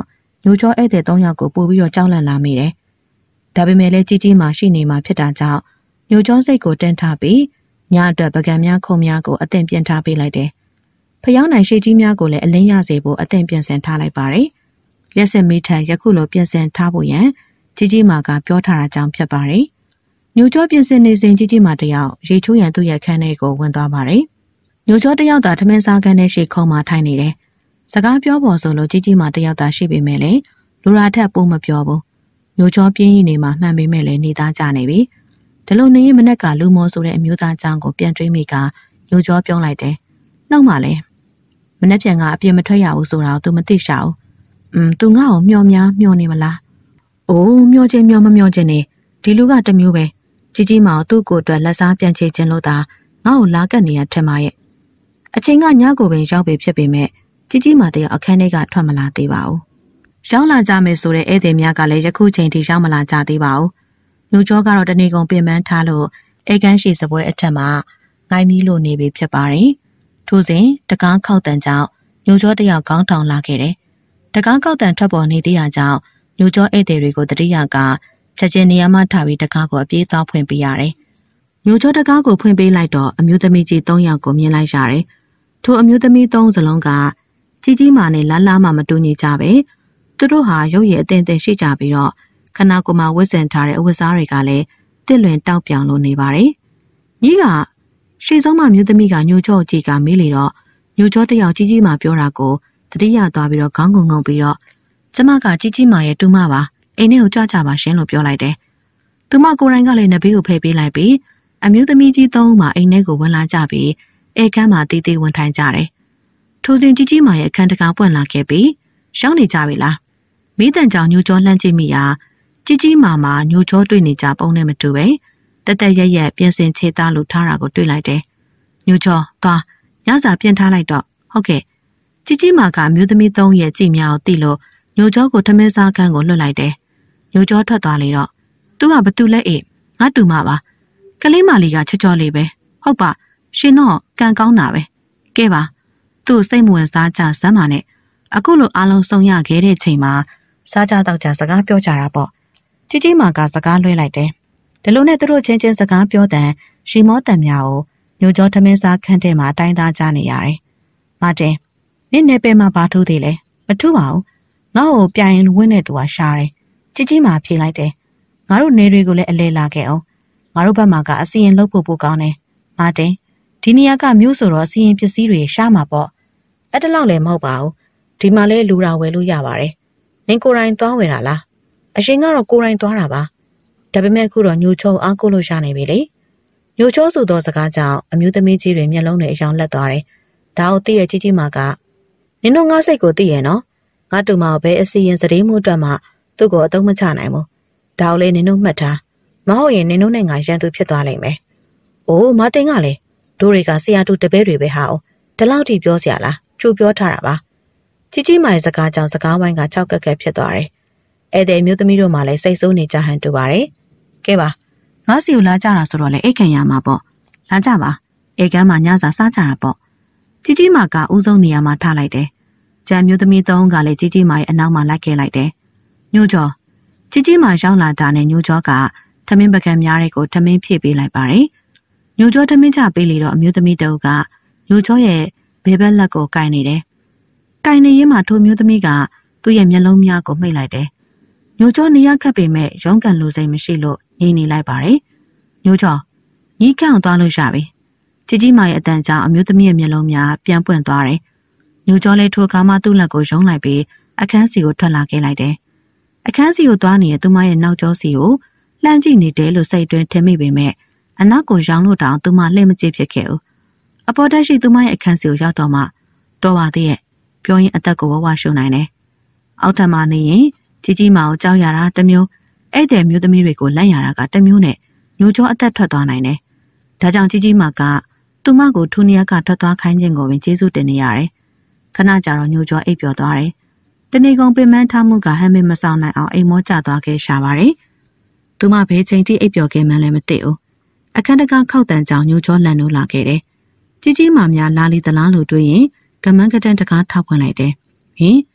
ညိုချောဧည့်သည်သုံးယောက်ကိုပို့ပြီးတော့ကြောက်လန့်လာမိတယ်။ဒါပေမဲ့လည်းကြီးကြီးမှရှိနေမှဖြစ်တာကြောင့်ညိုချောစိတ်ကိုတင်းထားပြီးညအတွက်ပကံများခုံများကိုအသင့်ပြင်ထားပေးလိုက်တယ်။ဖျောင်းနိုင်ရှိကြီးများကိုလည်းအလင်းရစေဖို့အသင့်ပြင်ဆင်ထားလိုက်ပါတယ်။လက်စစ်မီးထန်ယခုလိုပြင်ဆင်ထားဖို့ရန်ကြီးကြီးမှကပြောထားတာကြောင့်ဖြစ်ပါတယ်။ညိုချောပြင်ဆင်နေစဉ်ကြီးကြီးမှတယောက်ရေချိုးရန်သူ့ရဲ့ခန်းထဲကိုဝင်သွားပါတယ်။ညိုချောတယောက်သာထမင်းစားခန်းထဲရှိခုံမှထိုင်နေတယ်။စကားပြောပေါ်ဆိုလို့ကြီးကြီးမှတယောက်သာရှိပေမဲ့လည်းလူရာထက်ပိုမပြောဘူး။ညိုချောပြင်းရင်နေမှမှန်ပေမဲ့လည်းနေသားကြနေပြီ။ဒီလိုနေရင်မနဲ့ကလူမောဆိုတဲ့အမျိုးသားကြောင့်ကိုပြန်တွေးမိကညိုချောပြုံးလိုက်တယ်။နှုတ်မှလည်းမနဲ့ပြန်ကအပြင်းမထွက်ရဘူးဆိုတာကို तू မသိရှာဘူး။อืม तू ငါ့ကိုမျောများမျောနေမလား။အိုးမျောချင်းမျောမမျောချင်းနေဒီလူကတမျိုးပဲကြီးကြီးမောင်သူ့ကိုယ်အတွက်လက်စားပြန်ချေခြင်းလို့သာငါ့ကိုလာကတ်နေရထင်ပါရဲ့။အချိန်ကညကိုပင်ရောက်ပြီဖြစ်ပေမဲ့ကြီးကြီးမောင်တယောက်အခန်းထဲကထွက်မလာသေးပါဘူး။ရောက်လာကြမယ်ဆိုတဲ့ဧည့်သည်များကလည်းယခုချိန်ထိရောက်မလာကြသေးပါဘူး။ညိုချောကတော့တနေကုန်ပင်ပန်းထားလို့အေကန်းရှိစပွဲအထက်မှာငိုင်းမီးလို့နေပြီဖြစ်ပါတယ်။ထို့စဉ်တကားခောက်တန်ကြောင့်ညိုချောတယောက်ခေါင်းထောင်လာခဲ့တယ်။တကားခောက်တန်ထွက်ပေါ်နေသေးတာကြောင့်ညိုချောဧည့်သည်တွေကိုတတိယကချက်ချင်းနေရာမှထားပြီးတကားကိုအပြေးသွားဖွင့်ပေးရတယ်။ညိုချောတကားကိုဖွင့်ပေးလိုက်တော့အမျိုးသမီးကြီးသုံးယောက်ကိုမြင်လိုက်ရတယ်။ထိုအမျိုးသမီးသုံးစလုံးကကြီးကြီးမာနဲ့လာလာမှမတူညီကြပဲ။သူတို့ဟာရုပ်ရည်အသင့်အသင့်ရှိကြပြီးတော့ခနာကိုမှဝတ်ဆင်ထားတဲ့အဝတ်စားတွေကလည်းတစ်လွင်တောက်ပြောင်လို့နေပါတယ်။ကြီးကရှေ့ဆုံးမှမျိုးသမီးကညိုချောကြီးကမေးလေတော့ညိုချောတယောက်ကြီးကြီးမှပြောတာကိုတတိယသွားပြီးတော့ခေါင်းငုံငုံပြီးတော့ကျမကကြီးကြီးမှရဲ့တူမပါအိမ်ထဲကိုကြွကြပါရှင်လို့ပြောလိုက်တယ်။တူမကိုယ်တိုင်ကလည်းနဘေးကိုဖယ်ပေးလိုက်ပြီးအမျိုးသမီးကြီးသုံးဦးမှအိမ်ထဲကိုဝင်လာကြပြီးအိမ်ခန်းမှာတီးတီးဝင်ထိုင်ကြတယ်။ထိုစဉ်ကြီးကြီးမှရဲ့အခန်းတကားပွင့်လာခဲ့ပြီးရှောင်းနေကြပြီလား။မိတန်ကြောင်ညိုချောလှမ်းကြည့်မိရာကြီးကြီးမာမာညိုချောတွေ့နေကြပုံနဲ့မတူပဲတက်တက်ရက်ရက်ပြင်ဆင်ခြေသားလို့ထားတာကိုတွေ့လိုက်တယ်။ညိုချောသွားညစာပြင်ထားလိုက်တော့ဟုတ်ကဲ့ကြီးကြီးမာကအမျိုးသမီးသုံးရဲ့ကြည်မြောက်သိလို့ညိုချောကိုထမင်းစားခန်းကိုလွှတ်လိုက်တယ်။ညိုချောထွက်သွားလေတော့သူကဘသူလဲအေးငါတူမပါကလေးမလေးကချောချောလေးပဲဟုတ်ပါရှင်တော့ကံကောင်းတာပဲကဲပါသူ့စိတ်မဝင်စားကြစမ်းပါနဲ့အခုလိုအားလုံးစုံရခဲ့တဲ့ချိန်မှာစားကြတော့ကြစကားပြောကြတာပေါ့ကြီးကြီးမာကစကားလွှဲလိုက်တယ်ဒီလိုနဲ့သူတို့ချင်းချင်းစကားပြောတဲ့ရှီမောတန်များကိုညိုချောထမင်းစားခန်းထဲမှာအတိုင်းသားကြနေရတယ်မတင်နင့်နေပဲမှာဘာထူးသေးလဲမထူးပါဘူးငါ့ကိုပြိုင်ဝင်းတဲ့သူကရှာတယ်ကြီးကြီးမာဖြေလိုက်တယ်ငါတို့နေတွေကိုလည်းအလဲလာခဲ့အောင်ငါတို့ဘက်မှာကအစီရင်လုပ်ဖို့ပိုကောင်းတယ်မတင်ဒီနေရာကမျိုးဆိုတော့အစီရင်ပစ္စည်းတွေရှားမှာပေါ့အဲ့တလောက်လည်းမဟုတ်ပါဘူးဒီမှာလဲလူရာဝယ်လို့ရပါတယ်နင်ကိုယ်တိုင်သွားဝယ်တာလားအရှင်ကတော့ကိုယ်တိုင်သွားတာပါဒါပေမဲ့အခုတော့ညိုချုံအားကိုလို့ရနေပြီလေညိုချိုးဆိုသောစကားကြောင့်အမျိုးသမီးကြီးတွေမျက်လုံးတွေအယောင်လက်သွားတယ်ဒါကိုသိရကြီးကြီးမာကနင်တို့ငါစိတ်ကိုသိရနော်ငါတူမကိုပဲအစီရင်စတဲ့မှုအတွက်မှသူ့ကိုအသုံးမချနိုင်ဘူးဒါကိုလေနင်တို့မှတ်ထားမဟုတ်ရင်နင်တို့နဲ့ငါရန်သူဖြစ်သွားလိမ့်မယ်အိုးမတင်ကလေတို့တွေကဆရာတူတပည့်တွေပဲဟာဒီလောက်ထိပြောစရာလားကျူပြောထားတာပါကြီးကြီးမာရဲ့စကားကြောင့်စကားဝိုင်းကကြောက်ကက်ကက်ဖြစ်သွားတယ်အဲ့ဒီမျိုးသမီးတို့မှလည်းစိတ်ဆိုးနေကြဟန်တူပါတယ်ကဲပါငါစီကိုလာကြတာဆိုတော့လေအိတ်ခံရမှာပေါ့လာကြပါအိတ်ကမ်းမှာညစာစားကြတာပေါ့ကြီးကြီးမာကဥဆုံးနေရာမှာထားလိုက်တယ်ကြံမျိုးသမီးသုံးကလည်းကြီးကြီးမာရဲ့အနောက်မှာလိုက်ခဲ့လိုက်တယ်ညိုကျော်ကြီးကြီးမာရောက်လာတာနဲ့ညိုကျော်ကထမင်းပကံများတွေကိုထမင်းဖြည့်ပေးလိုက်ပါတယ်ညိုကျော်ထမင်းချပေးလေတော့အမျိုးသမီးတအုပ်ကညိုကျော်ရဲ့ဘေးဘက်လက်ကိုကိုင်နေတယ်ကိုင်နေရင်မှထိုမျိုးသမီးကသူ့ရဲ့မျက်လုံးများကိုမှိတ်လိုက်တယ်ညိုကျော်နေရခတ်ပေမဲ့ရုံးကန်လူစိမ်မရှိလို့ငြိမ်နေလိုက်ပါတယ်ညိုကျော်ညီးကန့်သွားလို့ရပြီကြီးကြီးမာရဲ့အတန်ကြောင့်အမျိုးသမီးရဲ့မျက်လုံးများပြန်ပွင့်သွားတယ်ညိုကျော်လေးထိုအခါမှသူ့လက်ကိုယုံလိုက်ပြီးအခန်းစီကိုထွက်လာခဲ့လိုက်တယ်အခန်းစီကိုသွားနေတဲ့သူမရဲ့နောက်ကျောစီကိုလှမ်းကြည့်နေတယ်လို့စိတ်တွင်းထင်မိပေမဲ့အနောက်ကိုရောင်းလို့တောင်သူမလှည့်မကြည့်ဖြစ်ခဲ့ဘူးအပေါ်တက်ရှိသူမရဲ့အခန်းစီကိုရောက်တော့မှတော်ပါသေးရဲ့ပြောရင်အသက်ကိုဝဝရှုံနိုင်တယ်အောက်ထပ်မှာနေရင်ကြီးကြီးမာကိုကြောက်ရတာတစ်မျိုးအဲ့တဲ့မျိုးသမီးတွေကိုလန့်ရတာကတစ်မျိုးနဲ့ညိုကျော်အသက်ထွက်သွားနိုင်တယ်ဒါကြောင့်ကြီးကြီးမာကသူမကိုထူနီယာကထွက်သွားခိုင်းခြင်းကိုပင်ကျေးဇူးတင်နေရတယ်ခဏကြာတော့ညိုကျော်အိပ်ပျော်သွားတယ်တနေ့ကုန်ပင်မထားမှုကဟမ်းမမဆောင်နိုင်အောင်အိမ်မောကျသွားခဲ့ရှာပါတယ်သူမဘယ်ချိန်ထိအိပ်ပျော်ခဲ့မှန်းလည်းမသိဘူးအခန်းတကာခောက်တန်ကြောင်ညိုကျော်လန့်လို့လာခဲ့တယ်ကြီးကြီးမာများလာလီတလားလို့တွေးရင်ကမန်းကတန်တကားထောက်ဖွင့်လိုက်တယ်ဟင်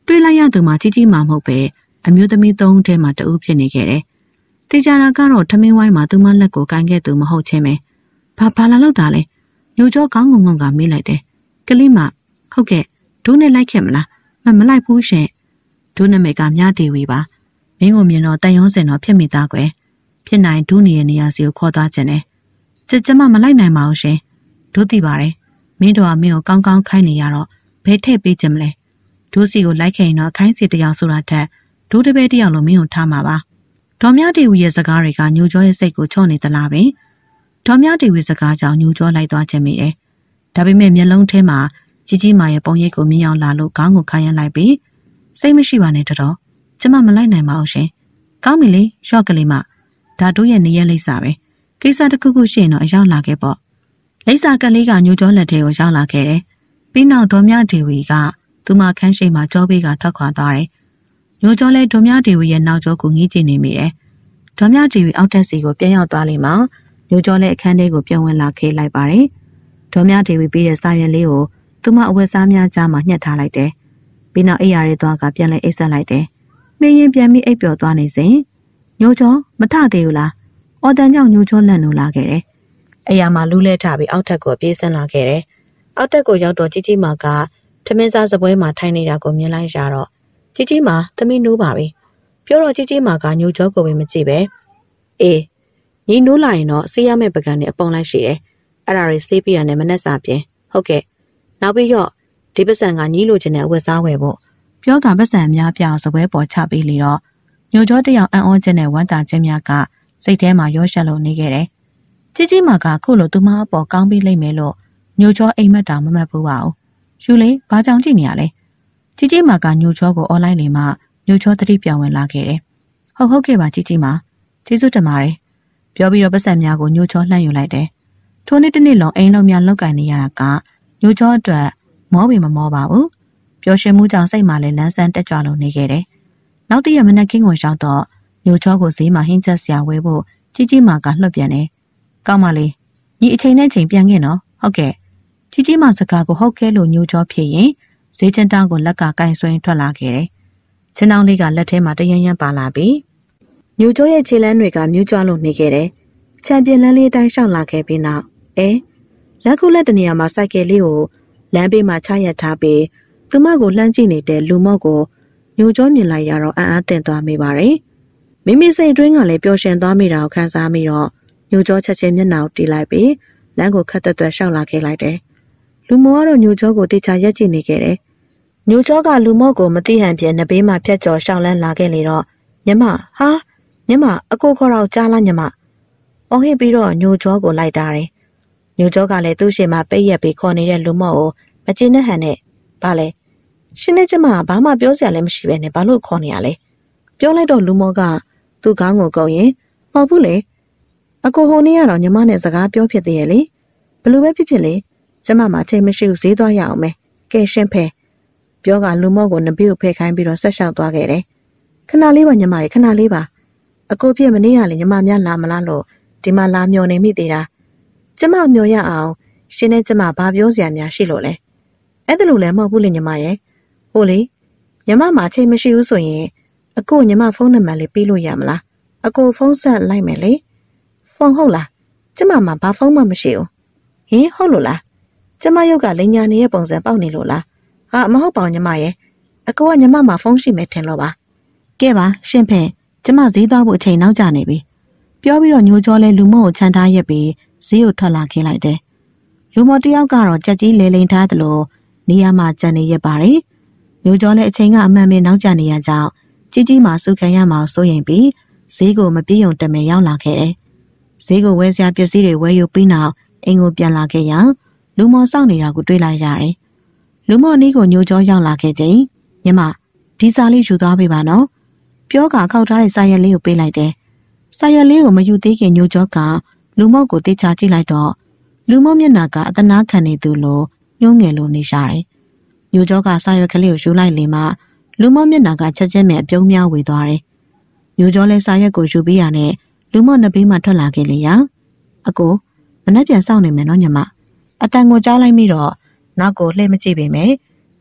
တွေးလိုက်ရသူမှကြီးကြီးမှမဟုတ်ပဲအမျိုးသမီးသုံးထဲမှာတဦးဖြစ်နေခဲ့တယ်။တေချာတာကတော့ထမင်းဝိုင်းမှာသူမလက်ကိုကိုင်ခဲ့သူမဟုတ်ချင်းပဲ။ဘာဘာလာလောက်တာလဲ။ညိုကျော်ကောင်းငုံငုံကမေးလိုက်တယ်။ကလေးမဟုတ်ကဲ့ဒိုးနဲ့လိုက်ခဲ့မလား။မမလိုက်ဘူးရှင်။ဒိုးနမိတ်ကမြဒေဝီပါ။မင်းကိုမြင်တော့တန်ရုံးစင်တော့ဖြစ်မိသားကွယ်။ဖြစ်နိုင်ဒိုးနေရဲ့နေရာစီကိုခေါ်သွားခြင်းနဲ့။ကျကျမမလိုက်နိုင်ပါဘူးရှင်။ဒိုးသိပါတယ်။မင်းတို့ကမင်းကိုကောင်းကောင်းခိုင်းနေရတော့ဘယ်ထည့်ပေးခြင်းမလဲ။ဒိုးစီကိုလိုက်ခဲ့ရင်တော့ခိုင်းစီတယောက်ဆိုတာထက်ဒိုးတပည့်တယောက်လိုမင်းကိုထားမှာပါဒေါ်မြဒေဝီရဲ့စကားတွေကညိုကျော်ရဲ့စိတ်ကိုချော့နေသလားပဲဒေါ်မြဒေဝီစကားကြောင့်ညိုကျော်လိုက်သွားခြင်းမိတယ်ဒါပေမဲ့မျက်လုံးထဲမှာကြီးကြီးမာရဲ့ပုံရိပ်ကိုမြင်အောင်လာလို့ခေါင်းကိုခိုင်းရလိုက်ပြီးစိတ်မရှိပါနဲ့တော်ကျမမလိုက်နိုင်ပါဘူးရှင်ကောင်းပြီလေရှော့ကလေးမဒါတို့ရဲ့နေရလိမ့်စာပဲကိစ္စတစ်ခုခုရှိရင်တော့အရောက်လာခဲ့ပေါ့လိမ့်စာကလေးကညိုကျော်လက်ထဲကိုရောက်လာခဲ့တယ်ပြီးနောက်ဒေါ်မြဒေဝီကသူမခန်းရှိမှာကြောပေးကထွက်ခွာသွားတယ်ညိုကျော်လဲဒေါ်မြဒေဝီရဲ့နောက်ကျောကိုငီးကြည့်နေမိတယ်။ဒေါ်မြဒေဝီအောက်တက်စီကိုပြန်ရောက်သွားလိမ့်မှာညိုကျော်လဲအခန်းထဲကိုပြန်ဝင်လာခဲ့လိုက်ပါတယ်။ဒေါ်မြဒေဝီပြီးတဲ့စာရွက်လေးကိုသူမအဝတ်စားများကြားမှာညှက်ထားလိုက်တယ်။ပြီးနောက်အိယာရဲသွားကပြန်လဲအိတ်ဆက်လိုက်တယ်။မင်းရင်ပြန်ပြီးအိပ်ပျော်သွားနေစဉ်ညိုကျော်မထသေးဘူးလား။အော်တန်ကြောင့်ညိုကျော်လက်နူလာခဲ့တယ်။အိယာမှာလူးလဲထပြီးအောက်ထက်ကိုပြေးဆင်းလာခဲ့တယ်။အောက်တက်ကိုရောက်တော့ကြီးကြီးမာကထမင်းစားစပွဲမှာထိုင်နေတာကိုမြင်လိုက်ရတော့ကြီးကြီးမာသမီးနိုးပါပြီပြောတော့ကြီးကြီးမာကညိုကျော်ကိုပဲမကြည့်ပဲအေးညီနိုးလာရင်တော့ဆေးရမယ့်ပကံနဲ့အပုံလိုက်ရှိတယ်အဲ့ဒါတွေဆေးပြရနဲ့မနှက်စာပြင်ဟုတ်ကဲ့နောက်ပြီးတော့ဒီပတ်စံကညီလိုချင်တဲ့အဝတ်စားဝယ်ဖို့ပြောကပတ်စံအများပြအောင်စပွဲပေါ်ချပေးလေတော့ညိုကျော်တယောက်အံ့ဩခြင်းနဲ့ဝမ်းသာခြင်းများကစိတ်ထဲမှာရောရှက်လို့နေခဲ့တယ်ကြီးကြီးမာကခုလိုသူမအပေါ်ကောင်းပြီးလိမ့်မယ်လို့ညိုကျော်အိမ်မက်တာမမှတ်ဘူးပါဘူးယူလေဘာကြောင့်ကြည့်နေရလဲကြီးကြီးမာကညိုချောကိုအွန်လိုင်းလေမှညိုချောတတိပြောင်းဝင်လာခဲ့တယ်။ဟုတ်ဟုတ်ကဲ့ပါကြီးကြီးမာကျေးဇူးတင်ပါတယ်။ပြောပြီးတော့ပတ်စံများကိုညိုချောလှမ်းယူလိုက်တယ်။ထိုနေ့တစ်နေ့လုံးအိမ်လုံးများလောက်ကင်နေရတာကညိုချောအတွက်မောပြီမမောပါဘူး။ပျော်ရွှင်မှုကြောင့်စိတ်မှလည်းလန်းဆန်းတက်ကြွလို့နေခဲ့တယ်။နောက်တည့်ရမနက်ခင်းကိုရောက်တော့ညိုချောကိုဈေးမှာဟင်းချက်ဆရာဝဲဖို့ကြီးကြီးမာကလှုပ်ပြန်တယ်။ကောင်းပါလေ။ညီအချိန်နဲ့ချိန်ပြန်ခဲ့နော်။ဟုတ်ကဲ့။ကြီးကြီးမာစကားကိုဟုတ်ကဲ့လို့ညိုချောဖြေရင်ဈေးကျန်းတောင်းကိုလက်ကကင်ဆွဲထွက်လာခဲ့တယ်။ချင်းတောင်းလေးကလက်ထဲမှာတရရန်ပါလာပြီးညိုကျော်ရဲ့ခြေလမ်းတွေကမြူးကြွလို့နေခဲ့တယ်။ချန်ပီယံလမ်းလေးတိုင်းရှောက်လာခဲ့ပြီးနောက်အဲလက်ခုလက်တနေရာမှာစိုက်ကယ်လေးကိုလမ်းဘေးမှာချရက်ထားပြီးသူမကိုလှမ်းကြည့်နေတဲ့လူမော့ကိုညိုကျော်မြင်လိုက်ရတော့အံ့အားသင့်သွားမိပါတယ်။မိမိစိတ်အတွင်းကလည်းပျော်ရွှင်သွားမိတာကိုခံစားမိတော့ညိုကျော်ချက်ချင်းမျက်နှာကိုတီးလိုက်ပြီးလမ်းကိုခတ်သက်သက်ရှောက်လာခဲ့လိုက်တယ်။လူမောကတော့ညိုကျော်ကိုတေချာရက်ကြည့်နေခဲ့တယ်။ညိုကျော်ကလူမော့ကိုမသိဟန်ပြန်နဘေးမှာဖြတ်ကျော်ရှောက်လန်းလာခဲ့လေတော့ညမဟာညမအကိုခေါ်တော့ကြားလားညမအော်ဟစ်ပြီးတော့ညိုကျော်ကိုလိုက်တာတယ်။ညိုကျော်ကလည်းသူ့ရှင်မှာပိတ်ရက်ပြီးခေါ်နေတဲ့လူမော့ကိုမကျင်တဲ့ဟန်နဲ့ဗာလဲရှင်နဲ့ကျမဘာမှပြောစရာလည်းမရှိပဲနဲ့ဘာလို့ခေါ်နေရလဲပြောလိုက်တော့လူမော့ကသူ့ခေါင်းကိုကုပ်ရင်ဟောဘူးလေအကိုဟိုနေ့ကတော့ညမနဲ့စကားပြောဖြစ်သေးရဲ့လေဘလို့ပဲဖြစ်ဖြစ်လေကျမမှာချိန်မရှိဘူးဈေးသွားရအောင်မယ်ကဲရှင်းဖဲပြောကလူမော့ကိုနဘေးကိုဖဲခိုင်းပြီးတော့ဆက်လျှောက်သွားခဲ့တယ်ခဏလေးပါညမရေခဏလေးပါအကိုပြည့်မနေရလေညမများလာမလားလို့ဒီမှာလာမျောနေမိသေးတာကျမမျောရအောင်ရှင်နဲ့ကျမဘာပြောစရာများရှိလို့လဲအဲ့ဒါလို့လည်းမဟုတ်ဘူးလေညမရဲ့ဟိုလေညမမှာချိန်မရှိဘူးဆိုရင်အကိုညမဖုန်းနံပါတ်လေးပေးလို့ရမလားအကိုဖုန်းဆက်လိုက်မယ်လေဖုန်းဟုတ်လားကျမမှာဘာဖုန်းမှမရှိဘူးဟင်ဟုတ်လို့လားကျမရုပ်ကလိန်ညာနေတဲ့ပုံစံပေါက်နေလို့လားဟာမဟုတ်ပါဘူးညမရဲ့အကိုကညမမှာဖုန်းရှိမယ်ထင်လို့ပါကဲပါရှင်းဖက်ကျမဈေးသွားဖို့အချိန်နောက်ကျနေပြီပြောပြီးတော့ညိုကျော်လဲလူမော့ကိုခြံထားရက်ပြီးဈေးကိုထွက်လာခဲ့လိုက်တယ်လူမော့တယောက်ကတော့ကြက်ကြီးလေလိန်ထားသလိုနေရာမှာကြံနေရပါတယ်ညိုကျော်လဲအချိန်ကအမှန်ပဲနောက်ကျနေရကြောင်းကြီးကြီးမှစုခံရမှာစိုးရင်ပြီးဈေးကိုမပြေုံတမဲရောက်လာခဲ့တယ်ဈေးကိုဝယ်စရာပစ္စည်းတွေဝယ်ယူပြီးနောက်အိမ်ကိုပြန်လာခဲ့ရလူမော့စောင့်နေတာကိုတွေ့လိုက်ရတယ်လူမော့နီးကိုညိုကျော်ရောက်လာခဲ့ချိန်ညမဒီစာလေးယူသွားပေးပါနော်ပြောကခောက်ထားတဲ့စာရွက်လေးကိုပေးလိုက်တယ်စာရွက်လေးကိုမယူသေးခင်ညိုကျော်ကလူမော့ကိုတေချာကြည့်လိုက်တော့လူမော့မျက်နှာကအတနာခံနေသူလိုညှိုးငယ်လိုနေရှာတယ်ညိုကျော်ကစာရွက်ကလေးကိုယူလိုက်လေမှလူမော့မျက်နှာကချက်ချင်းပဲအပြုံးများဝေသွားတယ်ညိုကျော်လည်းစာရွက်ကိုယူပြီးရနဲ့လူမော့နှစ်ဘေးမှထွက်လာခဲ့လေရအကိုမနှက်ပြန်စောင့်နေမယ်နော်ညမအတန်ကိုကြားလိုက်ပြီးတော့နောက်ကိုလှည့်မကြည့်ပေမဲ့ည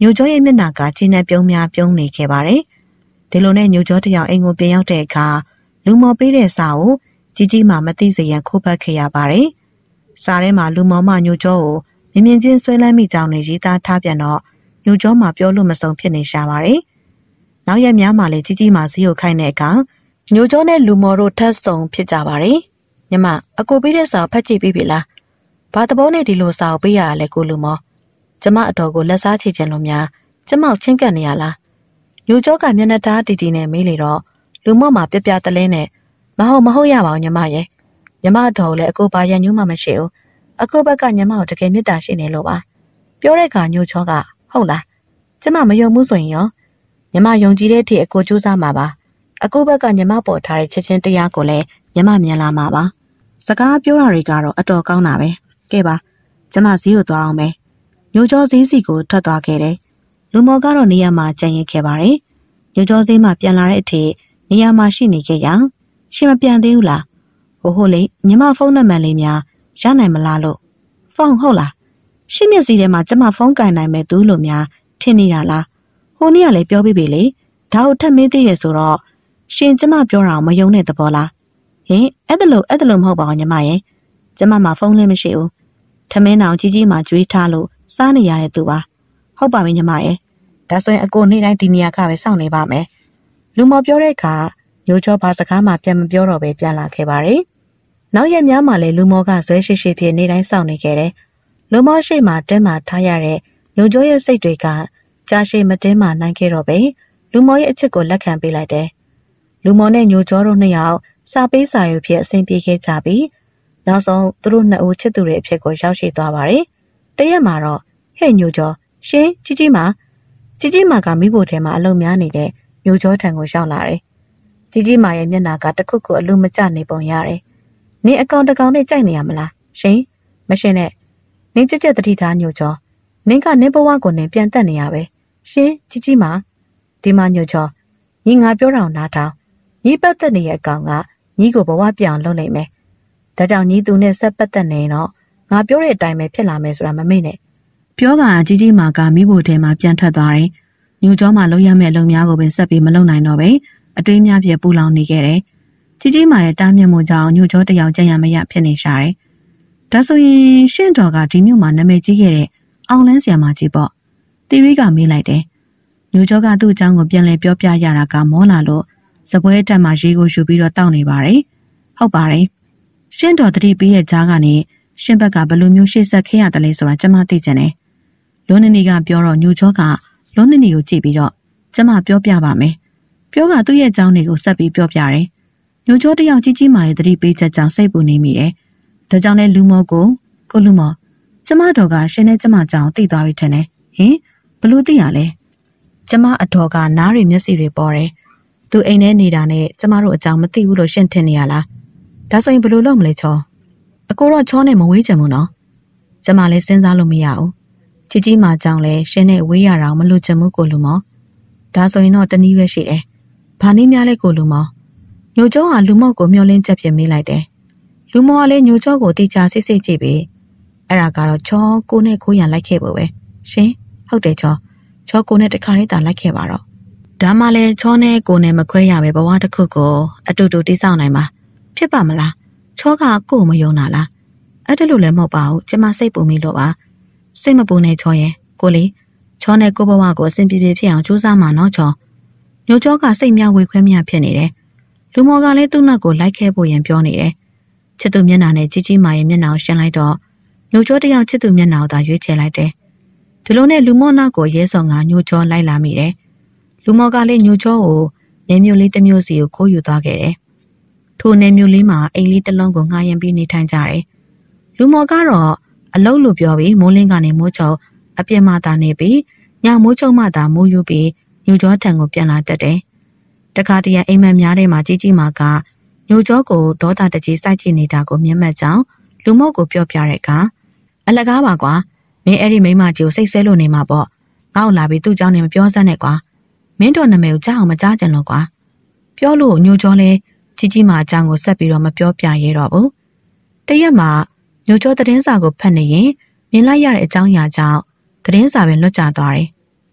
ညိုကျော်ရဲ့မျက်နှာကကျင်းနဲ့ပြုံးများပြုံးနေခဲ့ပါတယ်။ဒီလိုနဲ့ညိုကျော်တယောက်အိမ်ကိုပြန်ရောက်တဲ့အခါလူမော်ပေးတဲ့စာကိုကြီးကြီးမှမသိစေရန်ခိုးပတ်ခဲ့ရပါတယ်။စာထဲမှာလူမော်မှညိုကျော်ကိုမြင်မြင်ချင်းဆွဲလန်းမိကြောင်းနဲ့ရေးသားထားပြန်တော့ညိုကျော်မှပြောလို့မဆုံးဖြစ်နေရှာပါတယ်။နောက်ရက်များမှလည်းကြီးကြီးမှဈေးကိုခိုင်းတဲ့အခါညိုကျော်နဲ့လူမော်တို့ထပ်ဆုံဖြစ်ကြပါတယ်။ညီမအကိုပေးတဲ့စာဖတ်ကြည့်ပြီးပြီလား။ဘာသဘောနဲ့ဒီလိုစာကိုပေးရရလဲကိုလူမော်ကျမအတော်ကိုလက်စားချေခြင်းလို့များကျမချင်းကပ်နေရလားညိုကျော်ကမျက်နှာသားတီတီနဲ့မေးလေတော့လူမော့မှာပြပြတလဲနဲ့မဟုတ်မဟုတ်ရပါဘူးညီမရဲ့ညီမအတော်လည်းအကိုပါရညိုးမှမရှိဘူးအကိုဘက်ကညီမကိုတကယ်မေတ္တာရှိနေလို့ပါပြောတဲ့အခါညိုကျော်ကဟုတ်လားကျမမယုံဘူးဆိုရင်ရောညီမယုံကြည်တဲ့အထိအကိုကြိုးစားမှာပါအကိုဘက်ကညီမပေါ်ထားတဲ့ချက်ချင်းတရားကိုလည်းညီမမြင်လာမှာပါစကားပြောတာတွေကတော့အတော်ကောင်းတာပဲကဲပါကျမဈေးကိုသွားအောင်ပဲညိုကျော်ဈေးစီကိုထွက်သွားခဲ့တယ်လူမော်ကတော့နေရာမှာကြံရင်ခဲ့ပါတယ်ညိုကျော်ဈေးမှာပြန်လာတဲ့အထိနေရာမှာရှိနေခဲ့ရရှင်မပြန်သေးဘူးလားဟိုဟိုလေညီမဖုန်းနံပါတ်လေးများရနိုင်မလားလို့ဖုန်းဟုတ်လားရှင်းမျက်စိထဲမှာကျမဖုန်းကင်နိုင်မဲ့သူလို့များထင်နေတာလားဟိုနေ့ကလည်းပြောပြီးပြီလေဒါကိုထပ်မေးသေးရဆိုတော့ရှင်ကျမပြောတာမယုံတဲ့သဘောလားဟင်အဲ့ဒါလို့အဲ့ဒါလို့မဟုတ်ပါဘူးညီမရဲ့ကျမမှာဖုန်းလေးမရှိဘူးထမင်းတောင်ကြီးကြီးမှကြွေးထားလို့စားနေရတဲ့သူပါဟုတ်ပါပြီညီမရဲ့ဒါဆိုရင်အကိုနေ့တိုင်းဒီနေရာကပဲစောင့်နေပါမယ်လူမော်ပြောတဲ့အခါညိုကျော်ဘာစကားမှပြန်မပြောတော့ပဲပြန်လာခဲ့ပါတယ်နောက်ရက်များမှလည်းလူမော်ကဇွဲရှိရှိဖြစ်နေ့တိုင်းစောင့်နေခဲ့တယ်လူမော်ရှိမှတင်းမှထားရတဲ့လူကျော်ရဲ့စိတ်တွေကကြာရှည်မတင်းမှနိုင်ခဲ့တော့ပဲလူမော်ရဲ့အချစ်ကိုလက်ခံပေးလိုက်တယ်လူမော်နဲ့ညိုကျော်တို့နှစ်ယောက်စာပေးစာယူဖြစ်အဆင်ပြေခဲ့ကြပြီးနောက်ဆုံးသူတို့နှစ်ဦးချစ်သူတွေအဖြစ်ကိုရောက်ရှိသွားပါတယ်တရက်မှာတော့ဟဲ့ညိုကျော်ရှင်ကြီးကြီးမာကြီးကြီးမာကမိဖို့ထဲမှာအလုံးများနေတဲ့ညိုကျော်ထံကိုရောက်လာတယ်ကြီးကြီးမာရဲ့မျက်နှာကတခုခုအလုံးမကျနေပုံရတယ်နင်းအကောင်တကောင်နဲ့ကြိုက်နေရမလားရှင်မရှင်နဲ့နင်းကြက်ကြက်တတိထားညိုကျော်နင်းကနင်းဘဝကိုနင်းပြန်တက်နေရပဲရှင်ကြီးကြီးမာဒီမှာညိုကျော်ညီငါပြောတာနားထောင်ညီပတ်သက်နေရဲ့အကောင်ကညီကိုဘဝပြောင်းလုပ်နိုင်မယ်ဒါကြောင့်ညီသူနဲ့ဆက်ပတ်သက်နေတော့ငါပြောတဲ့အတိုင်းပဲဖြစ်လာမယ်ဆိုတာမမေ့နဲ့ပြောကကြီးကြီးမာကမိဖို့ထဲမှာပြန်ထွက်သွားတယ်ညိုကျော်မှလုံးရမဲ့အလုံးများကိုပင်ဆက်ပြီးမလုံနိုင်တော့ပဲအတွေးများပြပူလောင်နေခဲ့တယ်ကြီးကြီးမာရဲ့တားမြစ်မှုကြောင့်ညိုကျော်တယောက်ကြံ့ရမရဖြစ်နေရှာတယ်ဒါဆိုရင်ရှင့်တော်ကဒီမြို့မှာနာမည်ကြီးခဲ့တဲ့အောင်လန်းဆရာမကြီးပေါ့တီရီကမေးလိုက်တယ်ညိုကျော်ကသူ့အကြောင်းကိုပြန်လဲပြောပြရတာကမောလာလို့စပွဲတက်မှာရေကိုယူပြီးတော့တောက်နေပါတယ်ဟုတ်ပါတယ်ရှင့်တော်တတိပေးရဲ့ကြားကနေရှင့်ဘက်ကဘယ်လိုမျိုးရှေ့ဆက်ခဲ့ရတယ်လဲဆိုတာကျမသိချင်တယ်လွန်းနေနေကပြောတော့ညိုကျော်ကလွန်းနေနေကိုကြည့်ပြီးတော့ကျမပြောပြပါမယ်ပြောကသူ့ရဲ့အကြောင်းတွေကိုဆက်ပြီးပြောပြတယ်ညိုကျော်တယောက်ကြီးကြီးမာရဲ့တတိပေးချက်ကြောင့်စိတ်ပူနေမိတယ်ဒါကြောင့်လဲလူမောကိုကိုလူမောကျမတော်ကရှင်နဲ့ကျမကြောင်သိသွားပြီထင်တယ်ဟင်ဘလို့သိရလဲကျမအတော်ကနားရီမျက်စိတွေပေါ်တယ်သူအိမ်ထဲနေတာနဲ့ကျမတို့အကြောင်းမသိဘူးလို့ရှင်းထင်နေရလားဒါဆိုရင်ဘလို့လုပ်မလဲချောအကိုတော့ချောနဲ့မဝေးချင်ဘူးနော်ကျမလည်းစဉ်းစားလို့မရဘူးကြီးကြီးမာကြောင့်လဲရှင်းနဲ့ဝေးရတာမလို့ချင်ဘူးကိုလူမောဒါဆိုရင်တော့တနည်းပဲရှိတယ်ဘာနည်းများလဲကိုလူမောညိုကျော်ကလူမော့ကိုမျောလင်းချက်ပြမေးလိုက်တယ်လူမောကလည်းညိုကျော်ကိုတိကျစစ်စစ်ကြည့်ပြီးအဲ့ဒါကတော့ချောကိုနဲ့ခိုးရန်လိုက်ခဲ့ဖို့ပဲရှင်ဟုတ်တယ်ချောချောကိုနဲ့တခါလေးတာလိုက်ခဲ့ပါတော့ဒါမှလည်းချောနဲ့ကိုနဲ့မခွဲရပဲဘဝတစ်ခုကိုအတူတူတိစောက်နိုင်မှာဖြစ်ပါမလားချောကကိုမယုံတာလားအဲ့ဒါလို့လည်းမဟုတ်ပါဘူးကျမစိတ်ပူမိလို့ပါစိတ်မပူနဲ့ချောရဲ့ကိုလေးချောနဲ့ကိုဘဝကိုအစဉ်ပြေပြေဖြစ်အောင်ကြိုးစားမှာနော်ချောညိုကျော်ကစိတ်များဝေခွဲမြဖြစ်နေတယ်လူမော်ကလည်းသူ့နောက်ကိုလိုက်ခဲဖို့ရင်ပြောနေတယ်ချစ်သူမျက်နှာနဲ့ကြီးကြီးမာရဲ့မျက်နှာကိုရှင်းလိုက်တော့ညိုကျော်တယောက်ချစ်သူမျက်နှာကိုသာရွေးချယ်လိုက်တယ်ဒီလိုနဲ့လူမော်နောက်ကိုရဲစော်ငါညိုကျော်လိုက်လာမိတယ်လူမော်ကလည်းညိုကျော်ကိုနေမျိုးလေးတစ်မျိုးစီကိုခိုးယူသွားခဲ့တယ်ထိုနေမျိုးလေးမှာအိမ်လေးတစ်လုံးကိုငှားရင်ပြီးနေထိုင်ကြတယ်လူမော်ကတော့အလုံးလို့ပြောပြီးမိုးလင်းကနေမိုးချုံအပြစ်မှသာနေပြီးညမိုးချုံမှသာမိုးယူပြီးညိုကျော်ထံကိုပြန်လာတတ်တယ်တခါတရံအိမ်မက်များထဲမှာကြီးကြီးမာကညိုကျော်ကိုဒေါသတကြီးစိုက်ကြည့်နေတာကိုမြင်မှတ်ကြောင်းလူမော့ကိုပြောပြတဲ့အခါအလကားပါကွာမင်းအဲ့ဒီမိမကြီးကိုစိတ်ဆွဲလို့နေမှာပေါ့ငါ့ကိုလာပြီးသူ့ကြောင့်နေမပြောစမ်းနဲ့ကွာမင်းတို့နာမည်ကိုကြားအောင်မကြားကြလို့ကွာပြောလို့ညိုကျော်လဲကြီးကြီးမာအကြောင်းကိုဆက်ပြီးတော့မပြောပြရဲတော့ဘူးတရက်မှာညိုကျော်သတင်းစာကိုဖတ်နေရင်မြင်လိုက်ရတဲ့အကြောင်းအရာကြောင့်သတင်းစာပဲလွတ်ကျသွားတယ်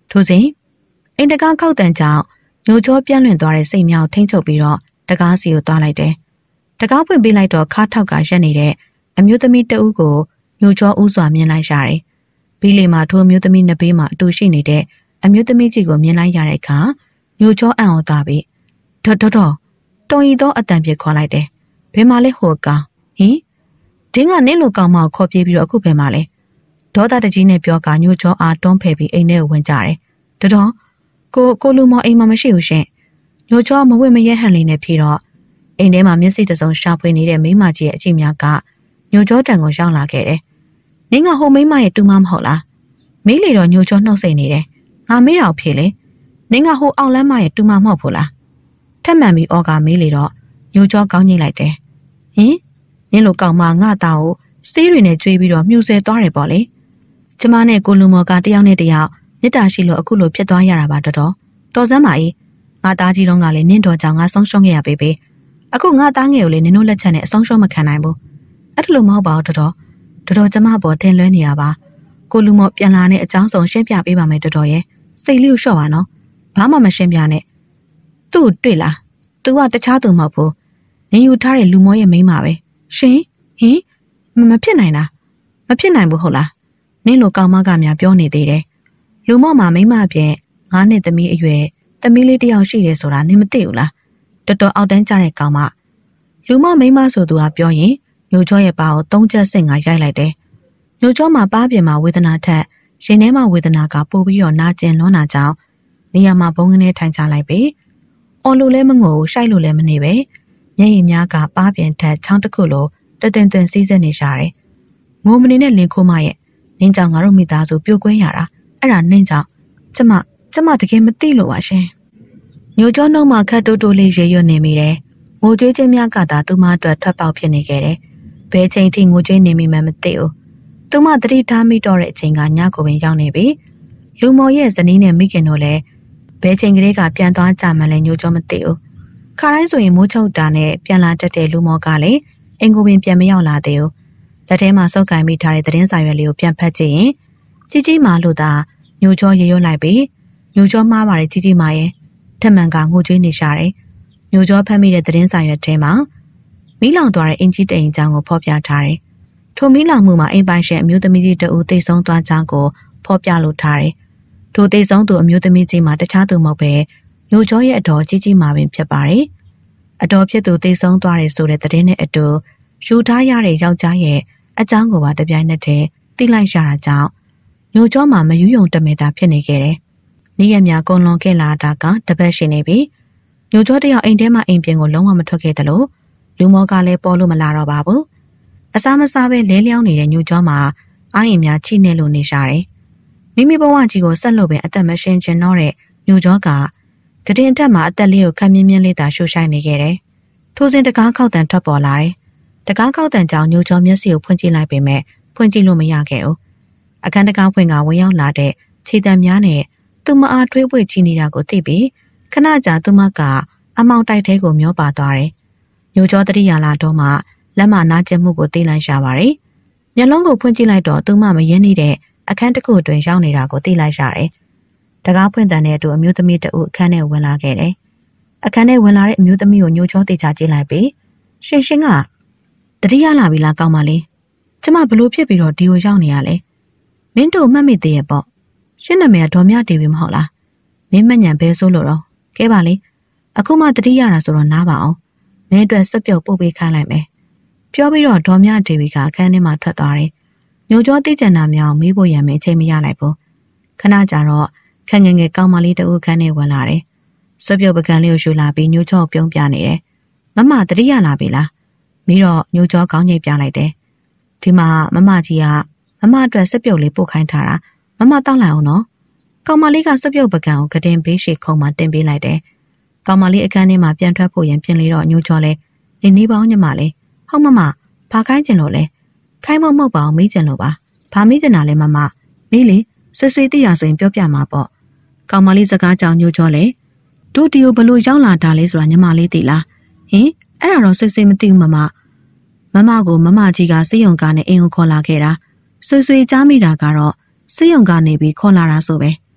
ထိုစဉ်အိမ်တကားခောက်တန်ကြောင့်ညိုချောပြန့်လွင့်သွားတဲ့စိတ်မြောက်ထိမ့်ချုပ်ပြီးတော့တကားစီကိုသွားလိုက်တယ်တကားဖွင့်ပေးလိုက်တော့ခါထောက်ကရက်နေတဲ့အမျိုးသမီးတဦးကိုညိုချောဦးစွာမြင်လိုက်ရတယ်ဘီလီမှာထိုအမျိုးသမီးနှစ်ဘေးမှာအတူရှိနေတဲ့အမျိုးသမီးကြီးကိုမြင်လိုက်ရတဲ့အခါညိုချောအံ့ဩသွားပြီးတော်တော်တော်တုံရီသောအတန်ပြေခေါ်လိုက်တယ်ဘယ်မှာလဲဟိုကောင်ဟင်ဒင်းကနင်းလိုကောင်မကိုခေါ်ပြေးပြီးတော့အခုဘယ်မှာလဲဒေါသတကြီးနဲ့ပြောကညိုချောအားတွန်းဖယ်ပြီးအိမ်ထဲကိုဝင်ကြတယ်တော်တော်ကိုကိုလူမောင်အိမ်မှာမရှိဘူးရှင်ညိုချောမဝင့်မရဲဟန်လေးနဲ့ဖြေတော့အိမ်ထဲမှာမျက်စိတစုံရှာဖွေနေတဲ့မိမကြီးရဲ့အကြည့်များကညိုချောတန်ကိုရောက်လာခဲ့တယ်နင်းကဟိုမိမရဲ့တူမမဟုတ်လားမေးလေတော့ညိုချောနှုတ်ဆက်နေတယ်ငါမေးတော့ဖြေလေနင်းကဟိုအောင်လန်းမရဲ့တူမမဟုတ်ဘူးလားထက်မှန်ပြီးအော်ကမေးလေတော့ညိုချောကောင်းညိတ်လိုက်တယ်ဟင်နင်းလိုကောင်မငါတောင်ကိုစေးတွေနဲ့ကြွေးပြီးတော့မြူဆဲသွားတယ်ပေါ့လေကျမနဲ့ကိုလူမော်ကတယောက်နဲ့တယောက်မေတ္တာရှိလို့အခုလိုဖြစ်သွားရတာပါတော်တော်တော်စမ်းပါ၏ငါသားကြီးတော့ကလည်းနင်းတော်ကြောင့်ငါဆုံးရှုံးခဲ့ရပေပေအခုငါသားငယ်ကိုလည်းနင်တို့လက်ချက်နဲ့အဆုံးရှုံးမခံနိုင်ဘူးအဲ့ဒါလိုမဟုတ်ပါဘူးတော်တော်တော်တော်ကျမပေါ်တင်လွဲနေရပါကိုလူမော်ပြန်လာတဲ့အကြောင်းစုံရှင်းပြပေးပါမယ်တော်တော်ရဲ့စိတ်လေးကိုလျှော့ပါနော်ဘာမှမရှင်းပြနဲ့သူ့တွေ့လားသူကတခြားသူမဟုတ်ဘူးနင်ယူထားတဲ့လူမောရဲ့မိန်းမပဲရှင်ဟင်မဖြစ်နိုင်တာမဖြစ်နိုင်ဘူးဟုတ်လားနင်းလိုကောင်မကများပြောနေသေးတယ်လူမော့မှာမိန်းမအပြင်ငါးနှစ်သမီးအရွယ်သမီးလေးတယောက်ရှိတယ်ဆိုတာနင်မသိဘူးလားတော်တော်အောက်တန်းကျတဲ့ကောင်မလူမော့မိန်းမဆိုသူကပြောရင်ညိုချောရဲ့ပါကိုသုံးချက်ဆင့်ငါရိုက်လိုက်တယ်ညိုချောမှာပါးပြင်မှာဝေဒနာထက်ရင်ထဲမှာဝေဒနာကပိုပြီးတော့နာကျင်လွန်းတာကြောင့်နေရာမှာဘုံငင်းထိုင်ချလိုက်ပြီအော်လို့လည်းမငိုဘူးရှိုက်လို့လည်းမနေပဲမျက်ရည်များကပါးပြင်ထက်ချောင်းတစ်ခုလိုတတင်တင်စီးစက်နေရှာတယ်ငိုမနေနဲ့လင်ခိုးမရဲ့နင်းကြောင့်ငါတို့မိသားစုပြိုကွဲရတာအဲ့ဒါနင်းကြောင့်ကျမကျမတကယ်မသိလို့ပါရှင်ညိုချောနှုံးမှာခတ်တိုးတိုးလေးရေရွတ်နေမိတယ်ငိုကြွေးခြင်းများကသာသူမအတွက်ထွက်ပေါက်ဖြစ်နေခဲ့တယ်ဘယ်ချိန်ထိငိုကြွေးနေမိမှမသိဘူးသူမသတိထားမိတော့တဲ့အချိန်ကညကိုပင်ရောက်နေပြီလူမော်ရဲ့ဇနီးနဲ့မိခင်တို့လည်းဘယ်ချိန်ကလေးကပြန်သွားကြမှလည်းညိုချောမသိဘူးခါတိုင်းဆိုရင်မိုးချုပ်တာနဲ့ပြန်လာတတ်တဲ့လူမော်ကလည်းအင်ကိုပင်ပြန်မရောက်လာသေးဘူးလက်ထဲမှာစုပ်ကင်မိထားတဲ့သတင်းစာရွက်လေးကိုပြန်ဖတ်ကြည့်ရင်ကြီးကြီးမာလို့သာညိုချောရေရွတ်လိုက်ပြီးညိုချောမှားပါတယ်ကြီးကြီးမာရဲ့ထက်မှန်ကငိုကြွေးနေရှာတယ်ညိုချောဖတ်မိတဲ့သတင်းစာရွက်ထဲမှာမီးလောင်သွားတဲ့အင်ကြီးတအိမ်ချောင်းကိုဖော်ပြထားတယ်ထိုမီးလောင်မှုမှာအိမ်ပိုင်ရှင်အမျိုးသမီးကြီးတဦးတိတ်ဆုံးသွားကြောင်းကိုဖော်ပြလိုထားတယ်ထိုတိတ်ဆုံးသူအမျိုးသမီးကြီးမှာတခြားသူမဟုတ်ပဲညိုချောရဲ့အတော်ကြီးကြီးမာပင်ဖြစ်ပါတယ်အတော်ဖြစ်သူတိတ်ဆုံးသွားတယ်ဆိုတဲ့သတင်းနဲ့အတူယူထားရတဲ့ယောက်ျားရဲ့အကြောင်းကိုပါတပြိုင်နက်တည်းသိလိုက်ရတာကြောင့်ညိုချောမှာမယူယုံတမေတာဖြစ်နေခဲ့တယ်။နေ့ရက်များကုန်လွန်ခဲ့လာတာကတပတ်ရှိနေပြီ။ညိုချောတယောက်အိမ်ထဲမှာအိမ်ပြင်ကိုလုံးဝမထွက်ခဲ့သလိုလူမောကလည်းပေါ်လို့မလာတော့ပါဘူး။အစားမစားပဲလဲလျောင်းနေတဲ့ညိုချောမှာအားရင်များချိနေလို့နေရှာတယ်။မိမိဘဝကြီးကိုဆက်လို့ပဲအသက်မရှင်ကျင်တော့တဲ့ညိုချောကကတင်တက်မှာအသက်လေးကိုခမ်းမြင်းမြင်းလေးသာရှို့ဆိုင်နေခဲ့တယ်။ထိုစဉ်တကားခောက်တန်ထွက်ပေါ်လာတယ်။တကားခောက်တန်ကြောင့်ညိုချောမျက်စိကိုဖွင့်ကြည့်လိုက်ပေမဲ့ဖွင့်ကြည့်လို့မရခဲ့ဘူး။အခန်းတကားဖွင့်ကဝင်ရောက်လာတဲ့ခြေတံများနဲ့သူမအားထွေးပွေချီနေတာကိုသိပြီးခဏကြာသူမကအမောင်တိုက်ထဲကိုမျောပါသွားတယ်။ညိုချောတတိယလာတော့မှလက်မနာကျင်မှုကိုသိလိုက်ရပါတယ်။မျက်လုံးကိုဖွင့်ကြည့်လိုက်တော့သူမမရင်းနေတဲ့အခန်းတစ်ခုအတွင်းရောက်နေတာကိုသိလိုက်ရတယ်။တကားဖွင့်တန်တဲ့အတူအမျိုးသမီးတဦးအခန်းထဲဝင်လာခဲ့တယ်။အခန်းထဲဝင်လာတဲ့အမျိုးသမီးကိုညိုချောတေချာကြည့်လိုက်ပြီးရှင်ရှင်ကတတိယလာပြီလားကောင်းပါလေ။ကျမဘလို့ဖြစ်ပြီးတော့ဒီကိုရောက်နေရလဲ။မင်းတို့မှတ်မိသေးရဲ့ပေါ့။ရှင်းနာမည်ကဒေါ်မြတေပြီမဟုတ်လား။မင်းမညံဘဲဆိုးလို့တော့ကဲပါလေ။အခုမှတတိယလာဆိုတော့နားပါအောင်။မင်းအတွက်စက်ပြုတ်ပို့ပေးခိုင်းလိုက်မယ်။ပြောပြီးတော့ဒေါ်မြတေပြီကအခန်းထဲမှာထွက်သွားတယ်။ညိုချောတိကျန်တာမြောင်မေးဖို့ရံမင်းချိန်မရလိုက်ဘူး။ခဏကြာတော့ခက်ငယ်ငယ်ကောင်းမလေးတဦးခန်းထဲဝင်လာတယ်။စက်ပြုတ်ပကံလေးကိုယူလာပြီးညိုချောပြုံးပြနေတယ်။မမတတိယလာပြီလား။ပြီးတော့ညိုချောကောင်းညိတ်ပြလိုက်တယ်။ဒီမှာမမကြီးကမမအတွက်စက်ပြုတ်လေးပို့ခိုင်းထားတာမမတောက်လိုက်အောင်နော်။ကောင်မလေးကစက်ပြုတ်ပကံကိုကတင်ဘေးရှိခုံမှာတင်ပေးလိုက်တယ်။ကောင်မလေးအခန်းထဲမှာပြန်ထွက်ဖို့ရန်ပြင်လေတော့ညိုချောလဲနေနေပေါင်းညမလေးဟုတ်မမဘာခိုင်းကျင်လို့လဲခိုင်းမမဟုတ်ပါဘူးမေးကျင်လို့ပါဘာမေးကျင်တာလဲမမမေးလေဆွေဆွေသိရဆိုရင်ပြောပြမှာပေါ့ကောင်မလေးစကားကြောင်ညိုချောလဲတို့တီကိုဘလို့ရောက်လာတာလဲဆိုတာညမလေးသိလားဟင်အဲ့ဒါတော့ဆွေဆွေမသိဘူးမမမမကိုမမကြီးကစိတ်ယုံကားနဲ့အိမ်ကိုခေါ်လာခဲ့တာဆွေဆွေကြားမိတာကတော့စိတ်ယုံကားနေပြီးခေါ်လာတာဆိုပဲ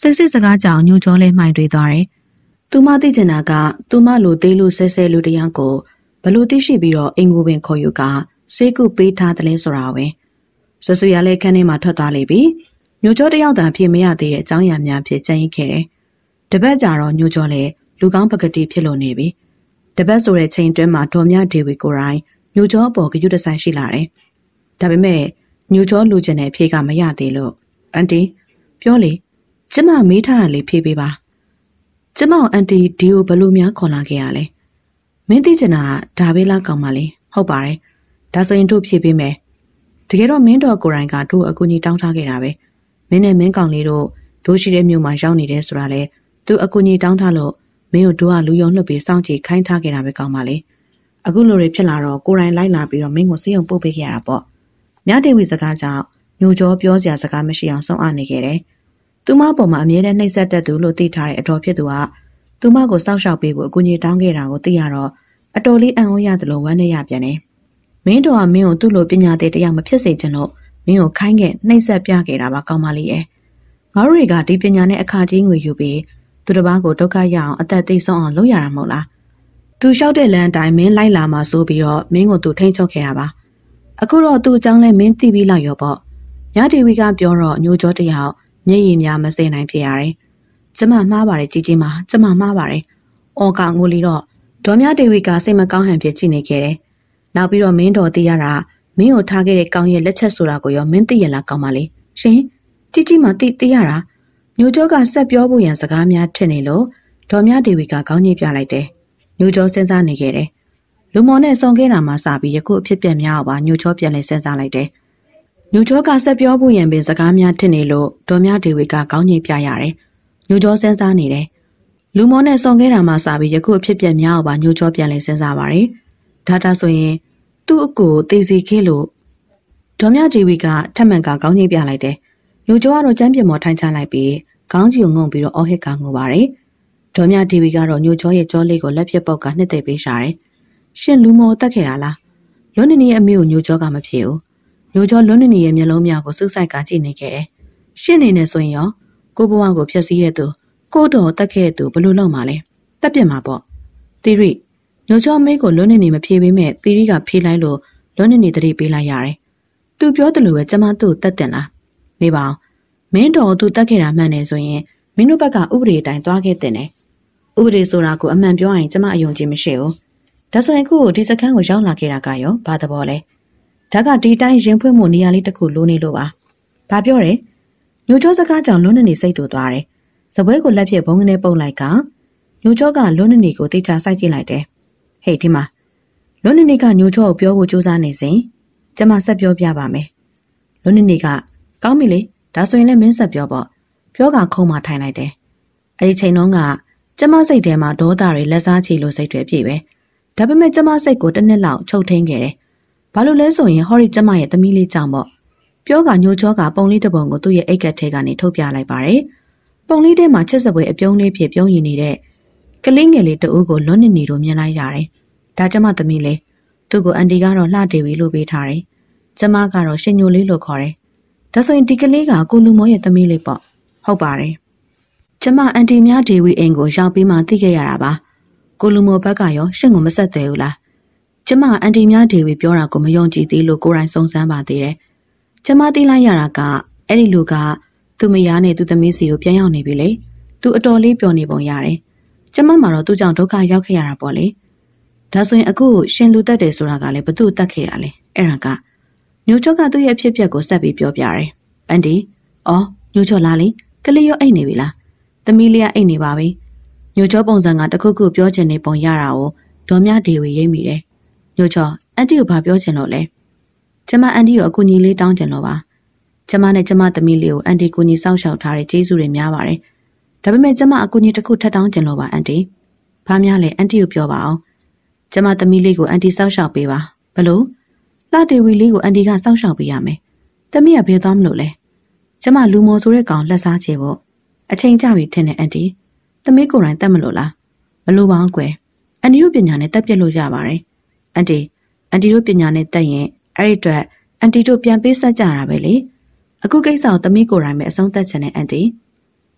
စိတ်စစ်စကားကြောင့်ညိုကြောလဲမှိုင်တွေသွားတယ်။သူမသိချင်တာကသူမလိုသေးလို့ဆဲဆဲလူတယောက်ကိုဘလို့သိရှိပြီးတော့အင်ကိုပင်ခေါ်ယူကစေးကုပေးထားတယ်လဲဆိုတာပဲ။ဆွဆွရလဲခန်းထဲမှာထွက်သွားလိမ့်ပြီ။ညိုကြောတယောက်တန်ဖြစ်မရသေးတဲ့အကြောင်းအရာများဖြစ်ကြံ့ခဲ့တယ်။တပတ်ကြာတော့ညိုကြောလဲလူကောင်းပကတိဖြစ်လို့နေပြီ။တပတ်ဆိုတဲ့ချိန်တွင်းမှာဒေါ်မြဒေဝီကိုရိုင်းညိုကြောအပေါ်ကယူတဆိုင်ရှိလာတယ်။ဒါပေမဲ့ညိုကြောလူကျင်တဲ့အဖြေကမရသေးလို့အန်တီပြောလေကျမမေးထားရလေဖြေပေးပါကျမအန်တီဒီကိုဘလို့များခေါ်လာခဲ့ရလဲမင်းသိချင်တာဒါပဲလားကောင်းပါလေဟုတ်ပါတယ်ဒါဆိုရင်တို့ဖြေပေးမယ်တကယ်တော့မင်းတော်ကိုရိုင်းကတို့အကူကြီးတောင်းထားခဲ့တာပဲမင်းနဲ့မင်းကောင်လေးတို့တို့ရှိတဲ့မြို့မှာရောက်နေတယ်ဆိုတာလေသူအကူကြီးတောင်းထားလို့မင်းတို့တို့ကလူယုံလှုပ်ပြီးစောင့်ကြည့်ခိုင်းထားခဲ့တာပဲကောင်းပါလေအခုလိုတွေဖြစ်လာတော့ကိုရိုင်းလိုက်လာပြီးတော့မင်းကိုစေးုံပို့ပေးခဲ့ရတာပေါ့မြဒေဝီစကားကြောင့်ညိုကြောပြောစရာစကားမရှိအောင်ဆုံးအနေခဲ့တယ်။သူမပေါ်မှာအမြဲတမ်းနှိပ်စက်တတ်သူလို့သိထားတဲ့အတော်ဖြစ်သူကသူမကိုစောက်ရှောက်ပေးဖို့အကူကြီးတောင်းခဲ့တာကိုသိရတော့အတော်လေးအံ့ဩရတယ်လို့ဝမ်းနည်းရပြန်တယ်။မင်းတော်ကမင်းကိုသူ့လိုပညာသေးတရားမဖြစ်စေချင်လို့မင်းကိုခိုင်းခဲ့နှိပ်စက်ပြခဲ့တာပါကောင်းပါလေရဲ့။ငါတို့တွေကဒီပညာနဲ့အခါကြီးငွေယူပြီးသူတစ်ပါးကိုဒုက္ခရအောင်အသက်သိဆုံးအောင်လုပ်ရတာမဟုတ်လား။သူလျှောက်တဲ့လမ်းအတိုင်းမင်းလိုက်လာမှဆိုပြီးတော့မင်းကိုသူထိန်းချုပ်ခဲ့တာပါ။အခုတော့သူ့အကြောင်းလဲမင်းသိပြီးလောက်ရောပေါ့။ညဒေဝီကပြောတော့ညိုကြောတယောက်မျက်ရည်များမစင်နိုင်ဖြစ်ရတယ်။ကျမမှားပါတယ်ကြီးကြီးမကျမမှားပါတယ်။အော်ကငိုလီတော့ဒေါ်မြဒေဝီကစိတ်မကောင်းဟန်ဖြစ်ကြည့်နေခဲ့တယ်။နောက်ပြီးတော့မင်းတော်သိရတာမင်းကိုထားခဲ့တဲ့ကောင်းရဲ့လက်ချက်ဆိုတာကိုရောမင်းသိရလားကောင်းပါလေ။ရှင်ကြီးကြီးမသိသိရတာညိုကြောကဆက်ပြောဖို့ရန်စကားများထင်နေလို့ဒေါ်မြဒေဝီကခေါင်းညှိပြလိုက်တယ်။ညိုကြောစဉ်းစားနေခဲ့တယ်။လူမော်နဲ့ဆုံခဲ့တာမှစပြီးယခုအဖြစ်ပြက်များအောင်ပါညိုကြောပြန်လဲစဉ်းစားလိုက်တယ်။ညိုကြောကဆက်ပြောဖို့ရန်ပင်စကားများထင်နေလို့ဒေါ်မြဒေဝီကခေါင်းညှိပြရတယ်။ညိုကြောစဉ်းစားနေတယ်။လူမော်နဲ့ဆုံခဲ့တာမှစပြီးယခုအဖြစ်ပြက်များအောင်ပါညိုကြောပြန်လဲစဉ်းစားပါတယ်။ဒါတာဆိုရင်သူ့အကိုတေးစီခဲလို့ဒေါ်မြဒေဝီကထပ်မံကခေါင်းညှိပြလိုက်တယ်။ညိုကြောကတော့ကျမ်းပြင်ပေါ်ထိုင်ချလိုက်ပြီးခေါင်းကြီးကိုငုံပြီးတော့အော်ဟစ်ကငိုပါတယ်။ဒေါ်မြဒေဝီကတော့ညိုကြောရဲ့ကြောလေးကိုလက်ပြပုတ်ကနှစ်သိပ်ပေးရှာတယ်။ရှင်လူမော်တက်ခဲ့တာလား။လွန်းနေနေအမေကိုညိုကြောကမဖြစ်ဘူး။ညိုကြောလွန်းနေနေရဲ့မျက်လုံးများကိုစူးစိုက်ကကြည့်နေခဲ့တယ်။ရှင်းနေနေဆိုရင်ရောကိုဘဝကိုဖျက်ဆီးတဲ့သူကိုတော်တက်ခဲ့တဲ့သူဘလို့လောက်မှာလဲ။တက်ပြစ်မှာပေါ့။သီရိညိုကြောမေးကိုလွန်းနေနေမဖြေပေးမဲ့သီရိကဖြေလိုက်လို့လွန်းနေနေတတိပေးလိုက်ရတယ်။သူပြောတယ်လို့ပဲကျမသူ့ကိုတက်တင်လား။မေးပါအောင်။မင်းတော်သူတက်ခဲ့တာမှန်တယ်ဆိုရင်မင်းတို့ဘက်ကဥပဒေအတိုင်းသွားခဲ့တဲ့နဲ့ဥပဒေဆိုတာကိုအမှန်ပြောရင်ကျမအယုံကြည်မရှိဘူး။ဒါဆိုရင်ခုဒီစခန်းကိုရောက်လာခဲ့တာကရောဘာသဘောလဲ။ဒါကဒီတိုင်းရင်ဖွင့်မှုနေရာလေးတစ်ခုလိုနေလို့ပါ။ဘာပြောရဲ။ညိုကြောစကားကြောင့်လွန်းနေနေစိတ်တူသွားတယ်။စပွဲကိုလက်ဖြင့်ဘုံကနေပုတ်လိုက်ကညိုကြောကလွန်းနေနေကိုတိတ်ချစိုက်ကြည့်လိုက်တယ်။ဟေ့ဒီမှာလွန်းနေနေကညိုကြောကိုပြောဖို့ကြိုးစားနေစဉ်ကျမဆက်ပြောပြပါမယ်။လွန်းနေနေကကောင်းပြီလေဒါဆိုရင်လည်းမင်းဆက်ပြောပေါ့ပြောကခုံမှထိုင်လိုက်တယ်။အဲဒီချိန်တုန်းကကျမစိတ်ထဲမှာဒေါသတွေလက်စားချီလို့စိတ်တွေပြည့်ပဲ။ဒါပေမဲ့ကျမစိတ်ကိုတစ်နှစ်လောက်ချုပ်ထင်းခဲ့တယ်။ဘာလို့လဲဆိုရင်ဟောဒီကျမရဲ့သမီးလေးကြောင့်ပေါ့။ပြောကညိုကြောကပုံလေးတစ်ပုံကိုသူ့ရဲ့အိတ်ကက်ထဲကနေထုတ်ပြလိုက်ပါတယ်။ပုံလေးထဲမှာချစ်စပွဲအပြုံးလေးဖြစ်ပြုံးရည်နေတဲ့ကလေးငယ်လေးတအူးကိုလွန်းနေနေတို့မြင်လိုက်ရတယ်။ဒါကျမသမီးလေးသူ့ကိုအန်တီကတော့လှဒေဝီလို့ပေးထားတယ်။ကျမကတော့ရှင်ညိုလေးလို့ခေါ်တယ်။ဒါဆိုရင်ဒီကလေးကကိုလူမောရဲ့သမီးလေးပေါ့။ဟုတ်ပါတယ်။ကျမအန်တီများဒေဝီအိမ်ကိုရောက်ပြီးမှသိခဲ့ရတာပါ။ကိုလူမောဘက်ကရောရှင့်ကိုမဆက်သေးဘူးလား။ကျမအန်တီများဒေဝီပြောတာကိုမယုံကြည်သေးလို့ကိုယ်တိုင်စုံစမ်းပါသေးတယ်။ကျမသိလိုက်ရတာကအဲ့ဒီလူကသူ့မယားနဲ့သူ့သမီးစီကိုပြန်ရောက်နေပြီလေ။သူအတော်လေးပျော်နေပုံရတယ်။ကျမမှာတော့သူ့ကြောင့်ဒုက္ခရောက်ခဲ့ရတာပေါ့လေ။ဒါဆိုရင်အခုရှင်လူတက်တယ်ဆိုတာကလည်းဘသူ့တက်ခဲ့ရလဲ။အဲ့ဒါကညိုချော့ကသူ့ရဲ့ဖြစ်ပျက်ကိုဆက်ပြီးပြောပြတယ်။အန်တီအော်ညိုချော့လားလေကလေးရောအိတ်နေပြီလားသမီးလေးကအိတ်နေပါပြီညိုချော့ပုံစံကတခုခုပြောချင်နေပုံရတာကိုဒေါ်မြဒေဝီရိပ်မိတယ်ညိုချော့အန်တီကိုဘာပြောချင်လို့လဲကျမအန်တီကိုအကူကြီးလေးတောင်းချင်လို့ပါကျမနဲ့ကျမသမီးလေးကိုအန်တီကူညီစောင့်ရှောက်ထားတဲ့ကျေးဇူးတွေများပါတယ်ဒါပေမဲ့ကျမအကူကြီးတစ်ခုထပ်တောင်းချင်လို့ပါအန်တီဘာများလဲအန်တီကိုပြောပါအောင်ကျမသမီးလေးကိုအန်တီစောင့်ရှောက်ပေးပါဘလို့လှဒေဝီလေးကိုအန်တီကစောင့်ရှောက်ပေးရမယ်သမီးကဘယ်သွားမလို့လဲကျမလူမော်ဆိုတဲ့ကောင်လက်စားချေဖို့အချိန်ကြပြီထင်တယ်အန်တီသမီးကိုယ်တိုင်တတ်မလို့လားမလို့ပါဘူးကွယ်အန်တီတို့ပညာနဲ့တက်ပြစ်လို့ရပါတယ်အန်တီအန်တီတို့ပညာနဲ့တက်ရင်အဲ့ဒီအတွက်အန်တီတို့ပြန်ပေးဆက်ကြတာပဲလေအခုကိစ္စကိုသမီးကိုယ်တိုင်ပဲအဆုံးသတ်ချင်တဲ့အန်တီ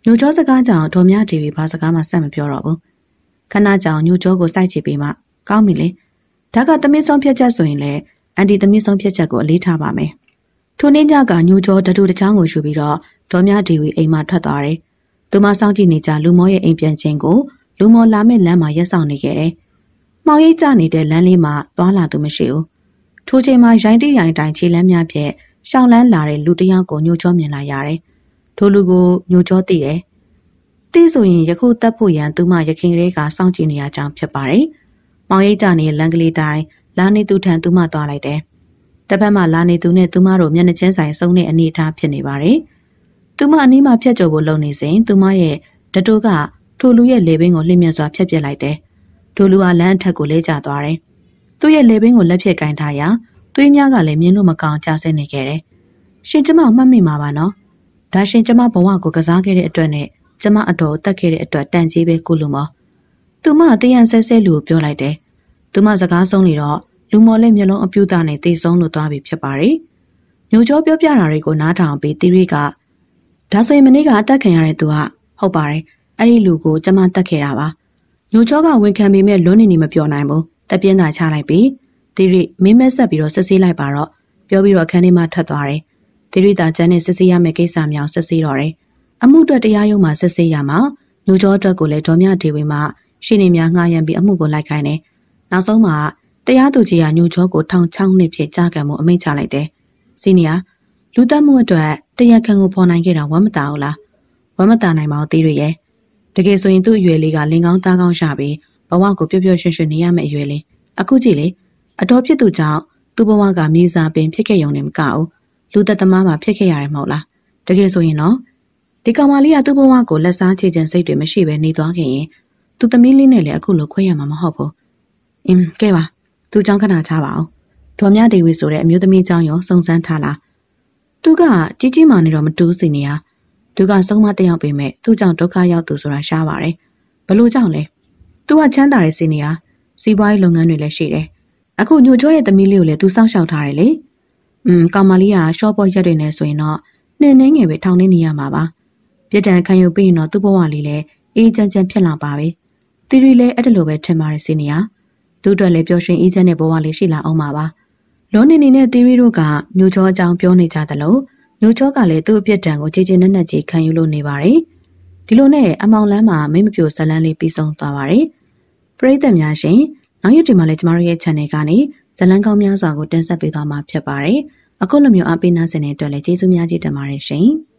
ညိုကျောစကားကြောင့်ဒေါ်မြတီဗီဘာစကားမှဆက်မပြောတော့ဘူးခဏကြောင်ညိုကျောကိုစိုက်ချပြီးမှကောင်းပြီလေဒါကသမင်းဆုံးဖြတ်ချက်ဆိုရင်လည်းအန်တီသမင်းဆုံးဖြတ်ချက်ကိုအလေးထားပါမယ်ထိုနေ့ညကညိုကျောတတူတချောင်းကိုယူပြီးတော့ဒေါ်မြတီဗီအိမ်မှာထွက်သွားတယ်သူမစောင့်ကြည့်နေကြလူမောရဲ့အိမ်ပြန်ခြင်းကိုလူမောလာမဲ့လမ်းမှာရက်ဆောင်နေခဲ့တယ်။မှောင်ရိပ်ကျနေတဲ့လမ်းလေးမှာသွားလာသူမရှိဘူး။ထိုချိန်မှာရိုင်းတိရိုင်းတိုင်ခြေလမ်းများဖြင့်ရှောင်းလန်းလာတဲ့လူတစ်ယောက်ကိုညိုကျောမြင်လာရတယ်။ထိုလူကိုညိုကျောသိတယ်။သိဆိုရင်ယခုတက်ဖို့ရန်သူမရခင်ကလေးကစောင့်ကြည့်နေရကြောင်းဖြစ်ပါတယ်။မှောင်ရိပ်ကျနေတဲ့လမ်းကလေးတိုင်းလာနေသူထံသူမသွားလိုက်တယ်။တစ်ဖက်မှာလာနေသူနဲ့သူမတို့မျက်နှာချင်းဆိုင်စုံတဲ့အနေအထားဖြစ်နေပါတယ်။သူမအနီးမှာဖြတ်ကျော်ဖို့လုပ်နေစဉ်သူမရဲ့တတိုးကထိုလူရဲ့လေဘင်းကိုလှည့်မြတ်စွာဖျက်ပစ်လိုက်တယ်။ထိုလူကလမ်းအထက်ကိုလဲကျသွားတယ်။သူ့ရဲ့လေဘင်းကိုလက်ဖြတ်ကင်ထားရာသွေးများကလည်းမြင်းလို့မကောင်ကျဆင်းနေခဲ့တယ်။ရှင်ကျမမှတ်မိမှာပါနော်။ဒါရှင်ကျမဘဝကိုကစားခဲ့တဲ့အတွက်နဲ့ကျမအတော်တက်ခဲ့တဲ့အတွက်တန်ကြီးပဲကုလူမော်။သူမတရန်ဆဲဆဲလူကိုပြောလိုက်တယ်။သူမစကားဆုံးနေတော့လူမော်လည်းမျက်လုံးအပြူသားနဲ့တေဆုံးလို့သွားပြီဖြစ်ပါတယ်။ညိုကျော်ပြောပြတာတွေကိုနားထောင်ပြီးတီရီကဒါဆိုရင်မနေ့ကအသက်ခံရတဲ့သူကဟုတ်ပါတယ်အဲ့ဒီလူကိုကျမတတ်ခဲ့တာပါညိုကျော်ကဝန်ခံပေမဲ့လွန်းနေနေမပြောနိုင်ဘူးတပြင်းသာချလိုက်ပြီးတီရီမင်းမဲဆက်ပြီးတော့စစ်ဆေးလိုက်ပါတော့ပြောပြီးတော့အခန်းထဲမှာထွက်သွားတယ်တီရီတာကျန်နဲ့စစ်ဆေးရမယ့်ကိစ္စမျိုးစစ်ဆေးတော့တယ်အမှုအတွက်တရားရုံးမှာစစ်ဆေးရမှာညိုကျော်အတွက်ကိုလည်းဒေါ်မြဒေဝီမှရှင်းနေများငှားရမ်းပြီးအမှုကိုလိုက်ခိုင်းတယ်နောက်ဆုံးမှာတရားသူကြီးကညိုကျော်ကိုထောင်ချောင်းနှစ်ဖြစ်ကြားကံမှုအမိန့်ချလိုက်တယ်စီနီယာလူသက်မှုအတွက်တရားခံကိုဖော်နိုင်ခဲ့တာဝမ်းမတာဘူးလားဝမ်းမတာနိုင်ပါဘူးတီရီရဲ့တကယ်ဆိုရင်သူ့အရွယ်လေးကလင်ကောင်းသားကောင်းရှာပြီးဘဝကိုပျော်ပျော်ရွှင်ရွှင်နေရမယ့်အရွယ်လေးအခုကြည့်လေအတော်ဖြစ်သူကြောင့်သူ့ဘဝကမြေစာပင်ဖြစ်ခဲ့ရုံနဲ့မကဘူးလူသက်သမားမှာဖြစ်ခဲ့ရတယ်မဟုတ်လားတကယ်ဆိုရင်တော့ဒီကောင်မလေးကသူ့ဘဝကိုလက်စားချေခြင်းစိတ်တွေမရှိဘဲနေသွားခင်ရင်သူသမီးလေးနဲ့လည်းအခုလိုခွဲရမှာမဟုတ်ဘူးအင်းကဲပါသူเจ้าခဏချပါအောင်ဒေါ်မြဒေဝီဆိုတဲ့အမျိုးသမီးเจ้าရောစုံစမ်းထားလားသူကကြီးကြီးမာနေတော့မတူးစီနေရသူကဆုံးမတက်ရောက်ပေမဲ့သူ့ကြောင့်ဒုက္ခရောက်သူဆိုတာရှားပါတယ်ဘလို့ကြောင့်လဲသူကချမ်းသာတဲ့စီနေရစီးပွားရေးလုပ်ငန်းတွေလည်းရှိတယ်အခုညိုကျော်ရဲ့သမီးလေးကိုလည်းသူစောင့်ရှောက်ထားတယ်လေอืมကောင်မလေးကရှော့ပေါ်ရက်တွေနဲ့ဆိုရင်တော့နှင်းနှင်းငယ်ပဲထောင်နေနေရမှာပါပြစ်ဒဏ်ခံယူပြီးရင်တော့သူ့ဘဝလေးလည်းအေးချမ်းချမ်းဖြစ်လာပါပဲတီရီလည်းအဲ့ဒါလိုပဲထင်ပါတယ်စီနေရသူ့အတွက်လည်းပျော်ရွှင်အေးချမ်းတဲ့ဘဝလေးရှိလာအောင်ပါပါလောနေနေနဲ့တီရီတို့ကညိုကျော်အကြောင်းပြောနေကြတယ်လို့ညိုကျော်ကလည်းသူ့အပြစ်ဒဏ်ကိုကြည်ကြည်နက်နက်ကြီးခံယူလို့နေပါတယ်ဒီလိုနဲ့အမောင်လန်းမှာမင်းမပြိုဇလန်းလေးပြီးဆုံးသွားပါတယ်ပရိသတ်များရှင်နောက်ရက်ဒီမှာလည်းကျမတို့ရဲ့ channel ကနေဇလန်းကောင်းများစွာကိုတင်ဆက်ပေးသွားမှာဖြစ်ပါတယ်အခုလိုမျိုးအပိနာစင်တဲ့အတွက်လည်းကျေးဇူးများကြီးတင်ပါတယ်ရှင်